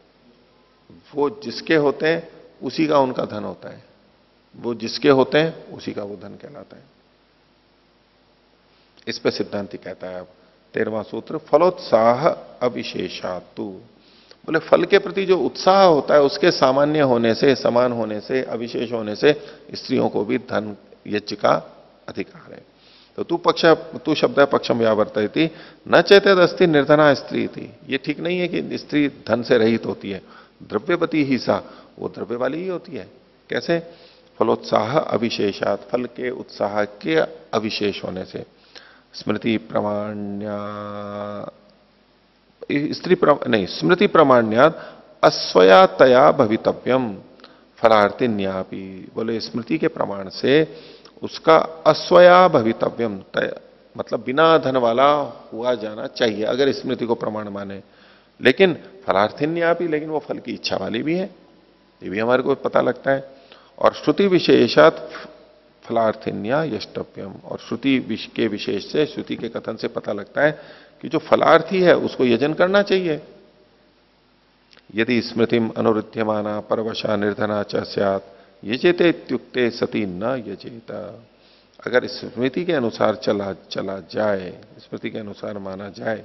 वो जिसके होते हैं उसी का उनका धन होता है, वो जिसके होते हैं उसी का वो धन कहलाता है। इस पे सिद्धांति कहता है अब तेरहवां सूत्र, फलोत्साह अविशेषातु, बोले फल के प्रति जो उत्साह होता है उसके सामान्य होने से, समान होने से, अविशेष होने से स्त्रियों को भी धन यज्ञ का अधिकार है। तो तू पक्ष तू शब्द पक्षम व्यावर्तयति न चेतद अस्ति निर्धना स्त्री थी, ये ठीक नहीं है कि स्त्री धन से रहित होती है, द्रव्यवती ही सा, वो द्रव्य वाली ही होती है। कैसे? फलोत्साह अविशेषात, फल के उत्साह के अविशेष होने से। स्मृति प्रमाण्या स्त्री प्र, नहीं स्मृति प्रमाण्यात अस्वयातया भवितव्यम फलार्थिन्यापि, बोले स्मृति के प्रमाण से उसका अस्वया भवितव्यम, मतलब बिना धन वाला हुआ जाना चाहिए अगर स्मृति को प्रमाण माने। लेकिन फलार्थिन्यापि, लेकिन वो फल की इच्छा वाली भी है, ये भी हमारे को पता लगता है। और श्रुति विशेषात फलार्थिन्या यष्टव्यम, और श्रुति के विशेष से, श्रुति के कथन से पता लगता है कि जो फलार्थी है उसको यजन करना चाहिए। यदि स्मृतिम अनुरुध्यमाना परवशा निर्धना च स्यात् यजेते इत्युक्ते सती न यजेत, अगर स्मृति के अनुसार चला चला जाए, स्मृति के अनुसार माना जाए,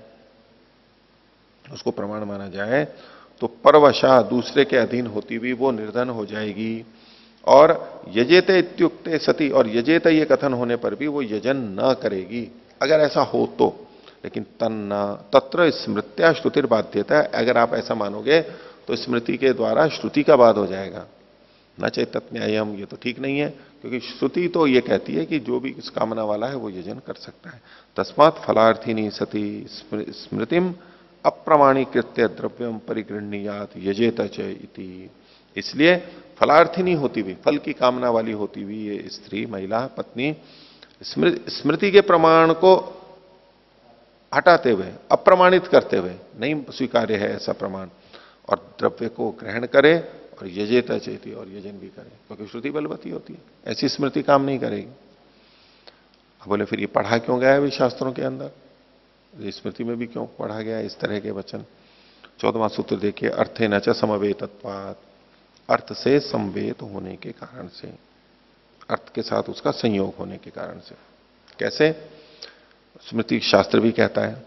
उसको प्रमाण माना जाए, तो परवशा दूसरे के अधीन होती हुई वो निर्धन हो जाएगी। और यजेते इत्युक्ते सती, और यजेत ये कथन होने पर भी वो यजन न करेगी अगर ऐसा हो तो। लेकिन तन्ना तत्र स्मृत्या श्रुतिर बाध्यता, अगर आप ऐसा मानोगे तो स्मृति के द्वारा श्रुति का बाध हो जाएगा। न चैतत न्यायम, ये तो ठीक नहीं है, क्योंकि श्रुति तो ये कहती है कि जो भी इस कामना वाला है वो यजन कर सकता है। तस्मात् फलार्थिनी सती स्मृतिम अप्रमाणीकृत्य द्रव्यम परिगृह्णीयात यजेत च इति, इसलिए फलार्थिनी होती हुई, फल की कामना वाली होती हुई ये स्त्री, महिला, पत्नी स्मृति के प्रमाण को हटाते हुए, अप्रमाणित करते हुए, नहीं स्वीकार्य है ऐसा प्रमाण, और द्रव्य को ग्रहण करे और यजेता चेती, और यजन भी करे, क्योंकि श्रुति बलवती होती है, ऐसी स्मृति काम नहीं करेगी। अब बोले फिर ये पढ़ा क्यों गया है भी शास्त्रों के अंदर, स्मृति में भी क्यों पढ़ा गया है इस तरह के वचन? चौदहवां सूत्र देखिए, अर्थे न च समवेतत्वात्, अर्थ से संवेद होने के कारण से, अर्थ के साथ उसका संयोग होने के कारण से। कैसे? स्मृति शास्त्र भी कहता है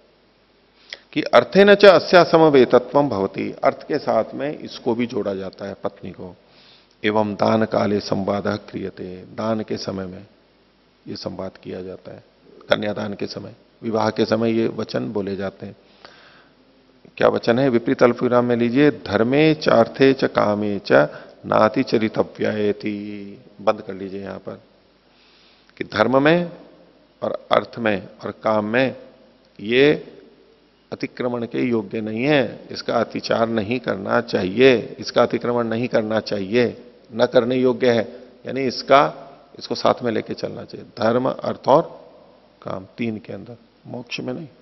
कि अर्थे न च अस्या समवेतत्वम भवति, अर्थ के साथ में इसको भी जोड़ा जाता है, पत्नी को। एवं दान काले संवाद क्रियते, दान के समय में ये संवाद किया जाता है, कन्यादान के समय, विवाह के समय ये वचन बोले जाते हैं। क्या वचन है? विपरीत अल्पविराम में लीजिए, धर्मे चार्थे च कामे च नाति चरितव्यायति, बंद कर लीजिए यहां पर, कि धर्म में और अर्थ में और काम में ये अतिक्रमण के योग्य नहीं है, इसका अतिचार नहीं करना चाहिए, इसका अतिक्रमण नहीं करना चाहिए, न करने योग्य है, यानी इसका इसको साथ में लेके चलना चाहिए। धर्म, अर्थ और काम, तीन के अंदर, मोक्ष में नहीं।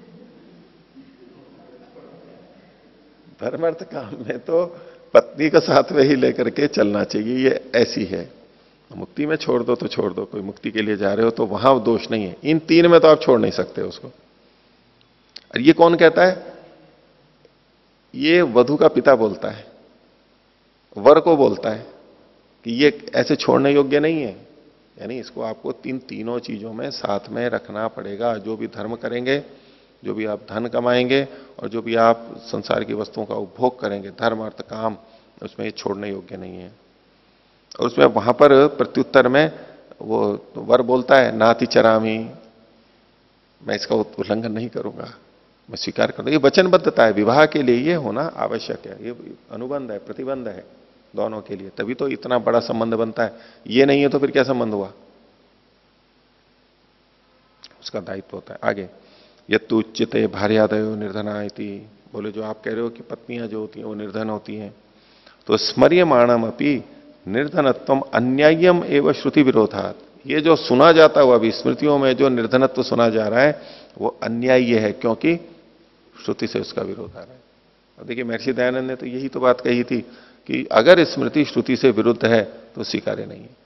धर्म अर्थ काम में तो पत्नी को साथ में ही लेकर के चलना चाहिए, ये ऐसी है। मुक्ति में छोड़ दो तो छोड़ दो, कोई मुक्ति के लिए जा रहे हो तो वहां दोष नहीं है, इन तीन में तो आप छोड़ नहीं सकते उसको। और ये कौन कहता है? ये वधू का पिता बोलता है, वर को बोलता है कि ये ऐसे छोड़ने योग्य नहीं है, यानी इसको आपको तीन तीनों चीजों में साथ में रखना पड़ेगा। जो भी धर्म करेंगे, जो भी आप धन कमाएंगे और जो भी आप संसार की वस्तुओं का उपभोग करेंगे, धर्म अर्थ काम, उसमें ये छोड़ने योग्य नहीं है। और उसमें वहां पर प्रत्युत्तर में वो वर बोलता है, नाति चरामी, मैं इसका उल्लंघन नहीं करूंगा, मैं स्वीकार कर दूं। ये वचनबद्धता है, विवाह के लिए ये होना आवश्यक है, ये अनुबंध है, प्रतिबंध है दोनों के लिए, तभी तो इतना बड़ा संबंध बनता है। ये नहीं है तो फिर क्या संबंध हुआ? उसका दायित्व होता है। आगे, यत्तु उच्यते भार्यादयो निर्धना इति, बोले जो आप कह रहे हो कि पत्नियां जो होती हैं वो निर्धन होती हैं, तो स्मर्यमाणम अपि निर्धनत्वम अन्याय्यम एवं श्रुति विरोधात, ये जो सुना जाता हुआ अभी स्मृतियों में जो निर्धनत्व सुना जा रहा है वो अन्याय्य है, क्योंकि श्रुति से उसका विरोध आ रहा है। अब देखिए महर्षि दयानंद ने तो यही तो बात कही थी कि अगर स्मृति श्रुति से विरुद्ध है तो स्वीकार्य नहीं है,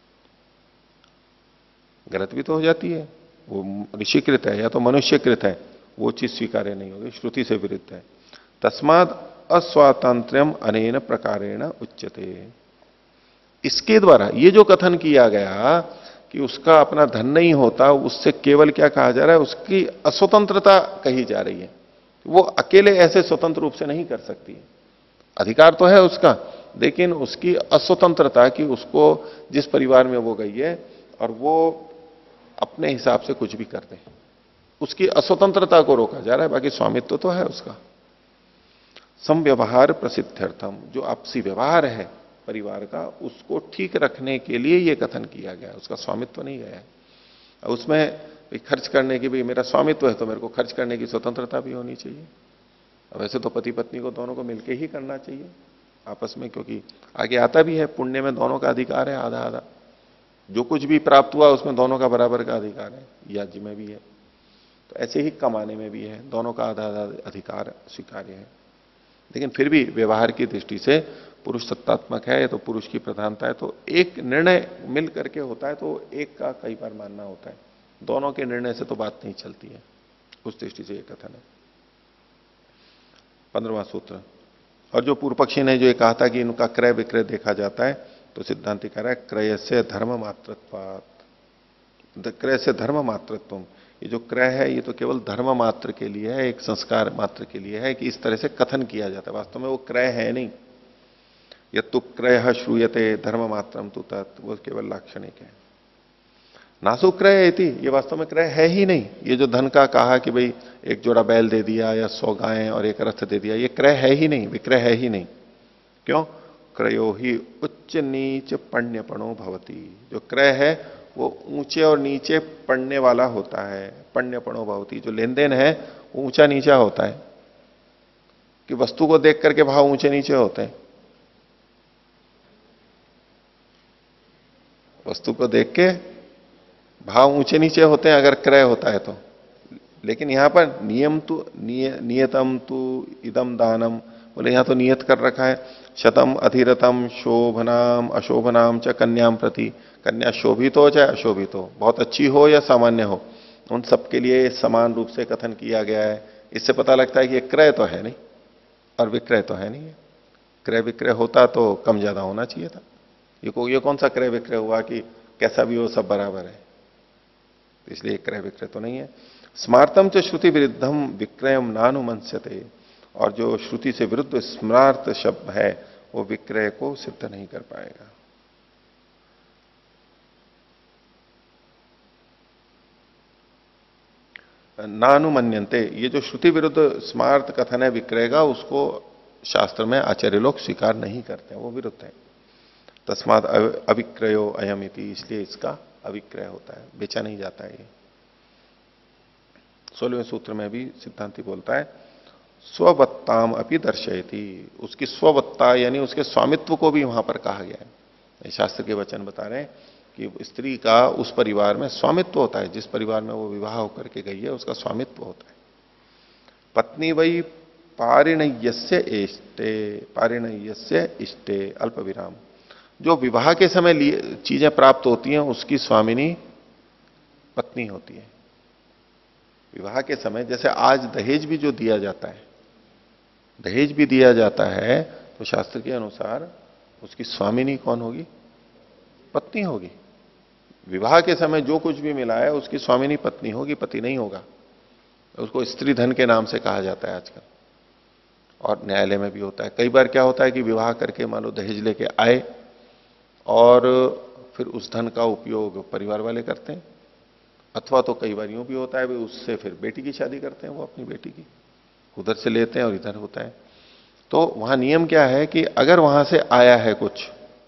गलत भी तो हो जाती है, वो ऋषिकृत है या तो मनुष्यकृत है, वो चीज स्वीकार्य नहीं होगी, श्रुति से विरुद्ध है। तस्माद अस्वातंत्र्यम अनेन प्रकारेण उच्यते, इसके द्वारा ये जो कथन किया गया कि उसका अपना धन नहीं होता, उससे केवल क्या कहा जा रहा है, उसकी अस्वतंत्रता कही जा रही है, वो अकेले ऐसे स्वतंत्र रूप से नहीं कर सकती है, अधिकार तो है उसका, लेकिन उसकी अस्वतंत्रता की, उसको जिस परिवार में वो गई है और वो अपने हिसाब से कुछ भी कर दे, उसकी अस्वतंत्रता को रोका जा रहा है, बाकी स्वामित्व तो, तो है उसका। समव्यवहार प्रसिद्ध्यर्थम, जो आपसी व्यवहार है परिवार का, उसको ठीक रखने के लिए यह कथन किया गया, उसका स्वामित्व नहीं गया है। उसमें खर्च करने की भी, मेरा स्वामित्व है तो मेरे को खर्च करने की स्वतंत्रता भी होनी चाहिए। वैसे तो पति पत्नी को दोनों को मिलकर ही करना चाहिए आपस में, क्योंकि आगे आता भी है पुण्य में दोनों का अधिकार है, आधा आधा, जो कुछ भी प्राप्त हुआ उसमें दोनों का बराबर का अधिकार है, याज्ञ में भी है, तो ऐसे ही कमाने में भी है, दोनों का आधा आधा अधिकार स्वीकार्य है। लेकिन फिर भी व्यवहार की दृष्टि से पुरुष सत्तात्मक है, तो पुरुष की प्रधानता है, तो एक निर्णय मिल करके होता है, तो एक का कई बार मानना होता है, दोनों के निर्णय से तो बात नहीं चलती है, उस दृष्टि से एक कथन है। पंद्रहवां सूत्र, और जो पूर्व पक्षी ने जो ये कहा था कि इनका क्रय विक्रय देखा जाता है, तो सिद्धांत कह रहा है क्रय से धर्म मात्रत्वात्, क्रय से धर्म मात्रत्व, ये जो क्रय है ये तो केवल धर्म मात्र के लिए है, एक संस्कार मात्र के लिए है कि इस तरह से कथन किया जाता है, वास्तव में वो क्रय है नहीं। यत्तु क्रय श्रूयते धर्म मात्रम तु तत्, वो केवल लाक्षणिक है। नासु क्रय इति, ये वास्तव में क्रय है ही नहीं। ये जो धन का कहा कि भाई एक जोड़ा बैल दे दिया या सौ गायें और एक रथ दे दिया, ये क्रय है ही नहीं, विक्रय है ही नहीं। क्यों? क्रयो ही उच्च नीच पण्यपणो भवति, जो क्रय है वो ऊंचे और नीचे पड़ने वाला होता है, पण्यपणो भवति, जो लेन देन है वो ऊंचा नीचा होता है, कि वस्तु को देख करके भाव ऊंचे नीचे होते हैं, वस्तु को देख के भाव ऊंचे नीचे होते हैं अगर क्रय होता है तो। लेकिन यहां पर नियम तो निय, नियतम तु इदम दानम, बोले यहां तो नियत कर रखा है, शतम अधिरतम शोभनाम अशोभनाम च कन्याम प्रति, कन्या शोभित हो चाहे अशोभित हो, बहुत अच्छी हो या सामान्य हो, उन सबके लिए समान रूप से कथन किया गया है। इससे पता लगता है कि ये क्रय तो है नहीं और विक्रय तो है नहीं है। क्रय विक्रय होता तो कम ज्यादा होना चाहिए था, ये को ये कौन सा क्रय विक्रय हुआ कि कैसा भी हो सब बराबर है, इसलिए क्रय विक्रय तो नहीं है। स्मार्तम च श्रुति विरुद्धम विक्रयम नानुमंस्यते, और जो श्रुति से विरुद्ध स्मार्त शब्द है वो विक्रय को सिद्ध नहीं कर पाएगा। नानुमन्यन्ते, ये जो श्रुति विरुद्ध स्मार्त कथन है विक्रय का, उसको शास्त्र में आचार्य लोग स्वीकार नहीं करते हैं, वो विरुद्ध है। तस्माद अविक्रयो अयम इति, इसलिए इसका अविक्रय होता है, बेचा नहीं जाता है। ये सोलहवें सूत्र में भी सिद्धांति बोलता है स्ववत्ताम अपि दर्शयति, उसकी स्ववत्ता यानी उसके स्वामित्व को भी वहां पर कहा गया है। शास्त्र के वचन बता रहे हैं कि स्त्री का उस परिवार में स्वामित्व होता है, जिस परिवार में वो विवाह होकर के गई है उसका स्वामित्व होता है। पत्नी वही पारिणयस्य इष्टे, पारिणयस्य इष्टे अल्प विराम, जो विवाह के समय लिए चीजें प्राप्त होती हैं उसकी स्वामिनी पत्नी होती है। विवाह के समय जैसे आज दहेज भी जो दिया जाता है, दहेज भी दिया जाता है, तो शास्त्र के अनुसार उसकी स्वामिनी कौन होगी? पत्नी होगी। विवाह के समय जो कुछ भी मिला है उसकी स्वामिनी पत्नी होगी, पति नहीं होगा। उसको स्त्री धन के नाम से कहा जाता है आजकल, और न्यायालय में भी होता है। कई बार क्या होता है कि विवाह करके मान लो दहेज लेके आए और फिर उस धन का उपयोग परिवार वाले करते हैं, अथवा तो कई बार यूं भी होता है भी उससे फिर बेटी की शादी करते हैं, वो अपनी बेटी की उधर से लेते हैं और इधर होता है। तो वहां नियम क्या है कि अगर वहां से आया है कुछ,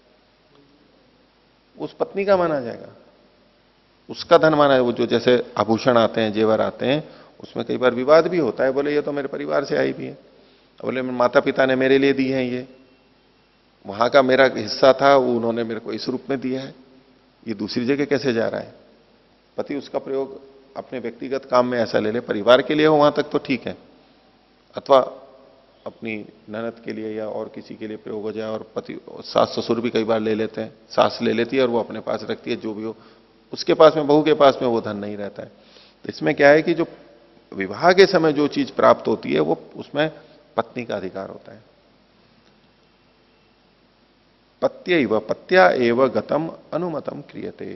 उस पत्नी का माना जाएगा, उसका धन माना है। वो जो जैसे आभूषण आते हैं, जेवर आते हैं, उसमें कई बार विवाद भी होता है, बोले ये तो मेरे परिवार से आई भी है, बोले माता पिता ने मेरे लिए दी है, ये वहां का मेरा हिस्सा था, उन्होंने मेरे को इस रूप में दिया है, ये दूसरी जगह कैसे जा रहा है? पति उसका प्रयोग अपने व्यक्तिगत काम में ऐसा ले ले, परिवार के लिए हो वहां तक तो ठीक है, अथवा अपनी ननद के लिए या और किसी के लिए प्रयोग हो जाए। और पति सास ससुर भी कई बार ले लेते हैं, सास ले लेती है और वो अपने पास रखती है, जो भी हो उसके पास में, बहू के पास में वो धन नहीं रहता है। तो इसमें क्या है कि जो विवाह के समय जो चीज प्राप्त होती है वो उसमें पत्नी का अधिकार होता है। पत्यैव पत्या एव गतम अनुमतम क्रियते,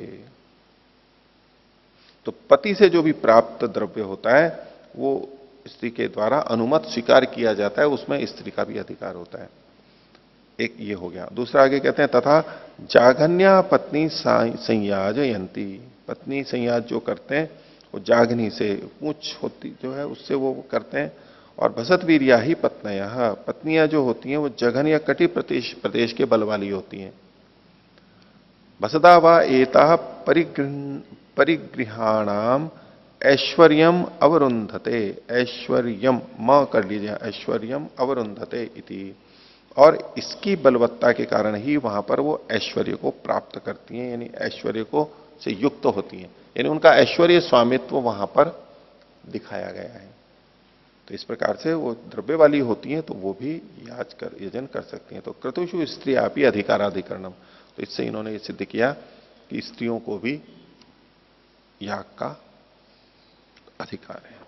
तो पति से जो भी प्राप्त द्रव्य होता है वो स्त्री के द्वारा अनुमत स्वीकार किया जाता है, उसमें स्त्री का भी अधिकार होता है। एक ये हो गया। दूसरा आगे कहते हैं तथा जाघन्या पत्नी संयाजयंती, पत्नी संयाज जो करते हैं वो जागनी से, पूंछ होती जो है उससे वो करते हैं। और भसत वीरिया ही पत्नियां, पत्नियां जो होती हैं वो जघन या कटि प्रदेश प्रदेश के बल वाली होती हैं। भसदा व एता परिगृह परिगृहाणाम ऐश्वर्यम अवरुंधते, ऐश्वर्यम म कर लीजिए, ऐश्वर्यम अवरुंधते इति, और इसकी बलवत्ता के कारण ही वहां पर वो ऐश्वर्य को प्राप्त करती हैं, यानी ऐश्वर्य को से युक्त तो होती हैं, यानी उनका ऐश्वर्य स्वामित्व वहां पर दिखाया गया है। तो इस प्रकार से वो द्रव्य वाली होती हैं तो वो भी याज कर यजन कर सकती हैं। तो क्रतुषु स्त्री आपी अधिकाराधिकरणम, तो इससे इन्होंने ये सिद्ध किया कि स्त्रियों को भी याग का अधिकार है।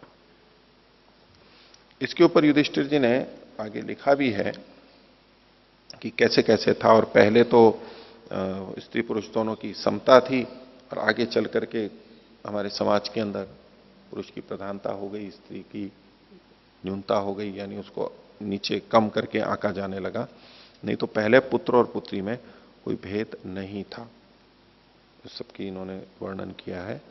इसके ऊपर युधिष्ठिर जी ने आगे लिखा भी है कि कैसे कैसे था। और पहले तो स्त्री पुरुष दोनों की समता थी, और आगे चल करके हमारे समाज के अंदर पुरुष की प्रधानता हो गई, स्त्री की न्यूनता हो गई, यानी उसको नीचे कम करके आंका जाने लगा। नहीं तो पहले पुत्र और पुत्री में कोई भेद नहीं था। इस सबकी इन्होंने वर्णन किया है,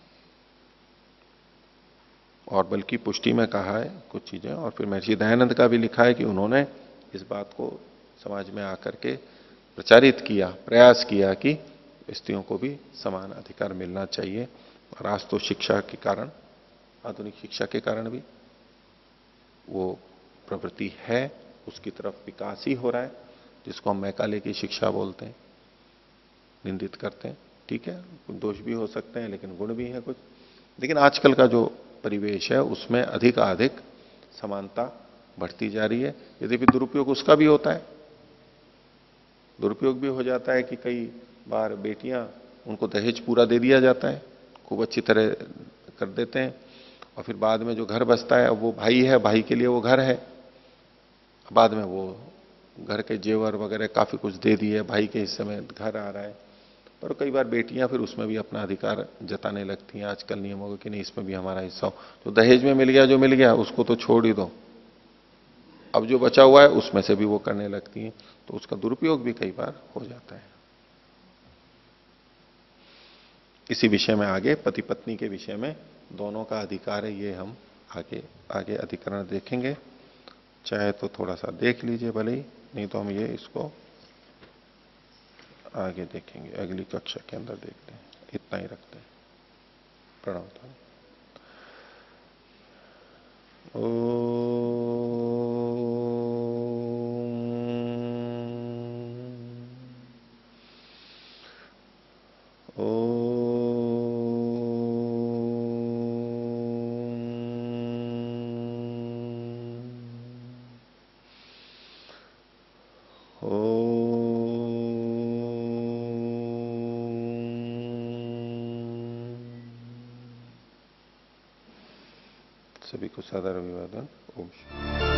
और बल्कि पुष्टि में कहा है कुछ चीजें। और फिर महर्षि दयानंद का भी लिखा है कि उन्होंने इस बात को समाज में आकर के प्रचारित किया, प्रयास किया कि स्त्रियों को भी समान अधिकार मिलना चाहिए। और आज तो शिक्षा के कारण, आधुनिक शिक्षा के कारण भी वो प्रवृत्ति है, उसकी तरफ विकास ही हो रहा है, जिसको हम मैकाले की शिक्षा बोलते हैं, निंदित करते हैं। ठीक है, कुछ दोष भी हो सकते हैं लेकिन गुण भी है कुछ। लेकिन आजकल का जो परिवेश है उसमें अधिक अधिक समानता बढ़ती जा रही है। यद्यपि दुरुपयोग उसका भी होता है, दुरुपयोग भी हो जाता है कि कई बार बेटियां, उनको दहेज पूरा दे दिया जाता है, खूब अच्छी तरह कर देते हैं, और फिर बाद में जो घर बचता है वो भाई है, भाई के लिए वो घर है, बाद में वो घर के जेवर वगैरह काफी कुछ दे दिए, भाई के हिस्से में घर आ रहा है। पर कई बार बेटियां फिर उसमें भी अपना अधिकार जताने लगती हैं। आजकल नियम होगा कि नहीं, इसमें भी हमारा हिस्सा हो, तो दहेज में मिल गया जो मिल गया उसको तो छोड़ ही दो, अब जो बचा हुआ है उसमें से भी वो करने लगती हैं, तो उसका दुरुपयोग भी कई बार हो जाता है। इसी विषय में आगे पति पत्नी के विषय में दोनों का अधिकार है, ये हम आगे आगे अधिकरण देखेंगे। चाहे तो थोड़ा सा देख लीजिए भले ही, नहीं तो हम ये इसको आगे देखेंगे, अगली कक्षा के अंदर देखते हैं। इतना ही रखते हैं। प्रणव था। ओ सभी को सादर अभिवादन। ओम।